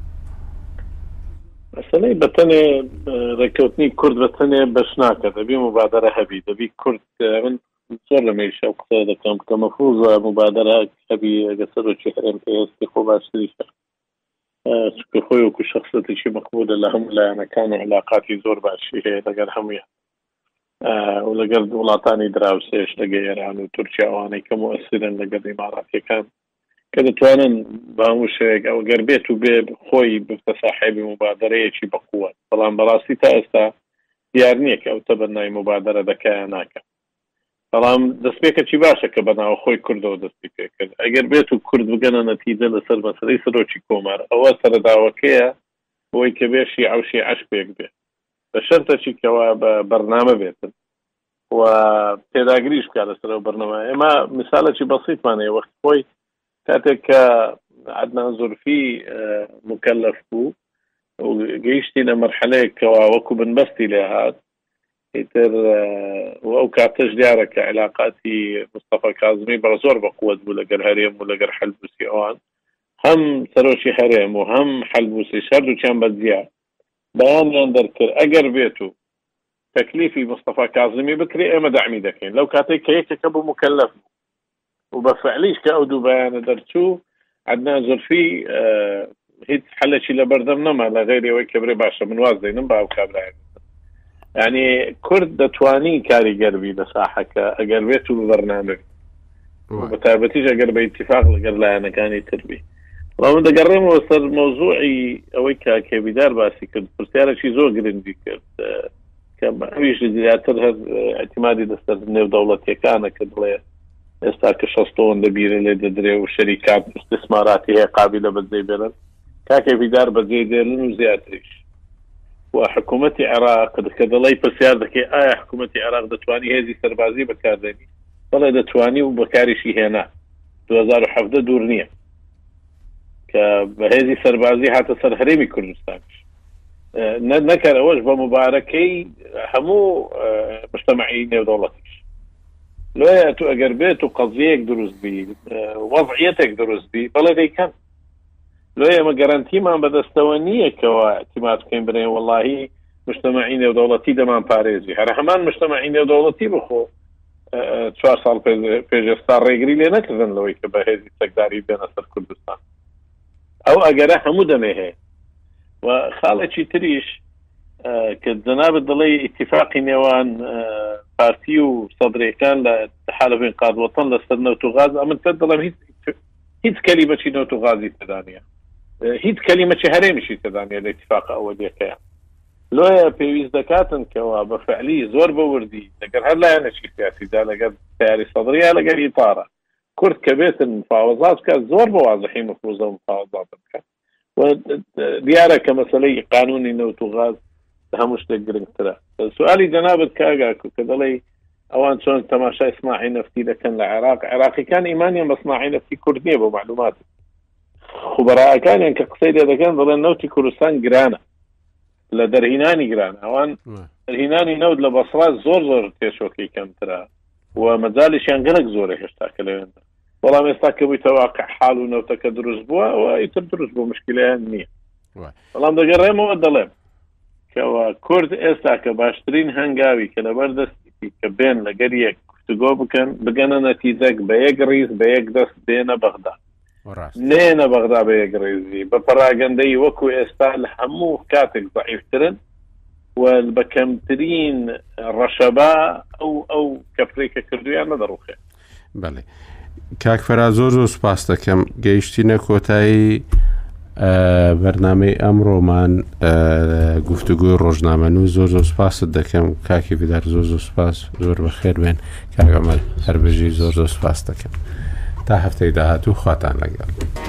مەسەلەی بەتەنێ ڕێککەوتنی کورد بەتەنێ بەش ناکە دەبی مبادرە هەبی دەبی کورد من زۆر لە مێشە قسە دەکەم کە مەفروضە مبادرە هەبی ئەگە سەرۆکی هەرێم پێوەستی خۆ باشتری چکە خۆی وەکو شخصەتێکی مەقبولە لە هەموو لایەنەکان و علاقاتی زۆر باشی هەیە لەگەر هەموویان و لەگەر وڵاتانی دراوسێش لەگە ئێران و تورکیا ئەوانەی کە مؤثرن لەگەر ئیماراتیەکان کە دەتوانن بە هەموو شوێک ئەو گەر بێت و بێ خۆی بفتە ساحێبی مبادرەیەکی بەقووە بەڵام بەڕاستی تا ئێستا دیار نییە کە ئەو تەبەنای مبادرە دەکایە ناکە بەڵام دەستپێکەکی باشە کە بەناو خۆی کوردەوە دەستی پێکرد ئەگەر بێت و کورد بگەنە نەتیجە لەسەر مەسەلەی سەرۆکی کۆمار ئەوە سەرەداوەکەیە بۆی کە بێشی ئەوشی عەشقێک بێت بە شەرتێکی کەوا بە بەرنامە بێتن و پێداگریش بکات لەسەر ئەو بەرنامە. ئێمە میساڵێکی بەسیطمانەیە وەخت خۆی کاتێک کە عەدنان زولفی مکەلەف بوو و گەیشتی لە مەرحەلەیەک کەوا وەکو بنبەستی لێ هات ئیتر ئەو کاتەش دیارە کە علاقاتی مستەفا کاظمی بە زۆر بەقووەت بوو لەگەر هەرێم و لەگەر حەلبوسی ئەوان هەم سەرۆکی هەرێم و هەم حەلبوسی هەردووکیان بەجیا بەیانیان دەرکرد ئەگەر بێت و تەکلیفی مستەفا کاظمی بکرێ ئێمە داعمی دەکەین لەو کاتێک کە یەکێکە بوو مکەلەف و بەفعلیش کە ئەو دوو بەیانە دەرچوو عەدنان زولفی هیچ حەلێکی لە بەردەم نەما لە غەیری ئەوەی کە برێ باشە من واز دەینم با ئەو کابرایە یعنی کورد دەتوانی کاریگەربی لە ساحەکە ئەگەر بێت و بەرنامە بەتایبەتیش ئەگەر بە ئیتیفاق لەگەر لایەنەکانی تربی بەڵام من دەگەڕێمەوە سەر مۆزوعی ئەوەی کە کێویدار باسی کرد پرسیارێکی زۆر گرنگی کرد کە ئەویش زیاتر هەر اعتیمادی دەستەر نێودەوڵەتیەکانە کە دڵێ ئێستا کە شەستەوەن دەبیرە لێ دەدرێ و شەریکات استثماراتی هەیە قابلە بەجێ بێنن کاکێویدار بەجێ دێنن و زیاتریش و حکوومەتی عێراق کە دەڵی پرسیار دەکەی ئایا حکوومەتی عێراق دەتوانی هێزی سەربازی بەکاردێنی بەڵێ دەتوانی و بەکاریشی هێنا 2017 دوور نییە کە بە هێزی سەربازی هاتە سەر هەرێمی کوردستانش نەکەر ئەوەش بە مبارەکەی هەموو مجتمعی نێودەوڵەتیش لۆیە تو ئەگەر بێت و قەزیەک دروست بی وەضعیەتێک دروست بی بەڵێ دەیکەن لۆیە ئێمە گەرانتیمان بەدەستەوە نییە کەەوە اعتیماد بکەین بنێ وەڵاهی مجتمعی نێودەوڵەتی دەمان پارێزی هەر هەمان مجتمعی نێودەوڵەتی بخۆ 4 ساڵ پێش ئێستا ڕێگری لێ نەکردن لەوەی کە بە هێزی سەکداری بێنە سەر کوردستان ئەو ئەگەرە هەموو دەمێ هەیە و خاڵێکی تریش کە جەنابەت دەڵێ ئیتیفاقی نێوان پارتی و سەدرەکان لە تحالف ئینقاذ وەطن لەسەر نەوت و غاز ئەمن پێت دەڵێم هیچ کەلیمەی نەوت و غازی تێدانە هیچ کەلیمەی هەرێمیشی تێدانە لە ئیتیفاق ئەوەلێکەیە لۆیە پێویست دەکاتن کەەوە بە فعلی زۆر بەوردی لەگەر هەر لایەنێکی سیاسیدا لەگەر تیاری سەدریا لەگەر ئیتارە کورد کە بێتن مفاوەزات بکە زۆر بە وازحی مفروزە و مفاوەزات بکە دیارە کە مەسەلەی قانونی نەوت و غاز هەموو شتێک گرنگترە سوالی جەنابەت کاگاکو کە دەڵێ ئەوان چۆن تەماشای سناعی نەفتی دەکەن لە عێراق عێراقیەکان ئیمانیان بە سناعی نەفتی کورد نییە بۆ معلومات خوبەرایەکانیان کە قسەی لێ دەکەن دەڵێن نەوتی کوردستان گرانە لە دەرهینانی گرانە ئەوان دەرهینانی نەوت لە بەسڕا زۆر پێشۆکەی کەمترە و مەجالیشیان گەلک زۆرە هێشتا کە لەوێندا بەڵام ئێستا کە بوویتە واقع حاڵ و نەوتەکە دروست بووە و ئیتر دروست بوو مشکلەیان نییە بەڵام دەگەڕێمەوە دەڵێم کەەوە کورد ئێستا کە باشترین هەنگاوی کە لەبەر دەستی کە بێن لەگەر یەک گفتوگۆ بکەن بگەنە نەتیجەک بە یەک ڕیز بە یەک دەست بێنە بەغدا نێنە بەغدا بە یەک ڕێزی بە پەراگەندەی وەکو ئێستا لە هەموو کاتێک ضعیفترن و بە کەمترین ڕەشەبا ئەو کەفرێکە کردویان نەدەڕوخێ. بەڵێ کاک فەراد زۆر سوپاس دەکەم گەیشتینە کۆتایی بەرنامەی ئەمڕۆمان گفتوگۆی ڕۆژنامەنووس زۆر سوپاست دەکەم کاکی بیدار زۆر سوپاس زۆر بەخێر بێن کاک ئەمەل هەربژی زۆر سوپاس دەکەم تا هەفتەی داهاتوو خواتان لەگەڵ.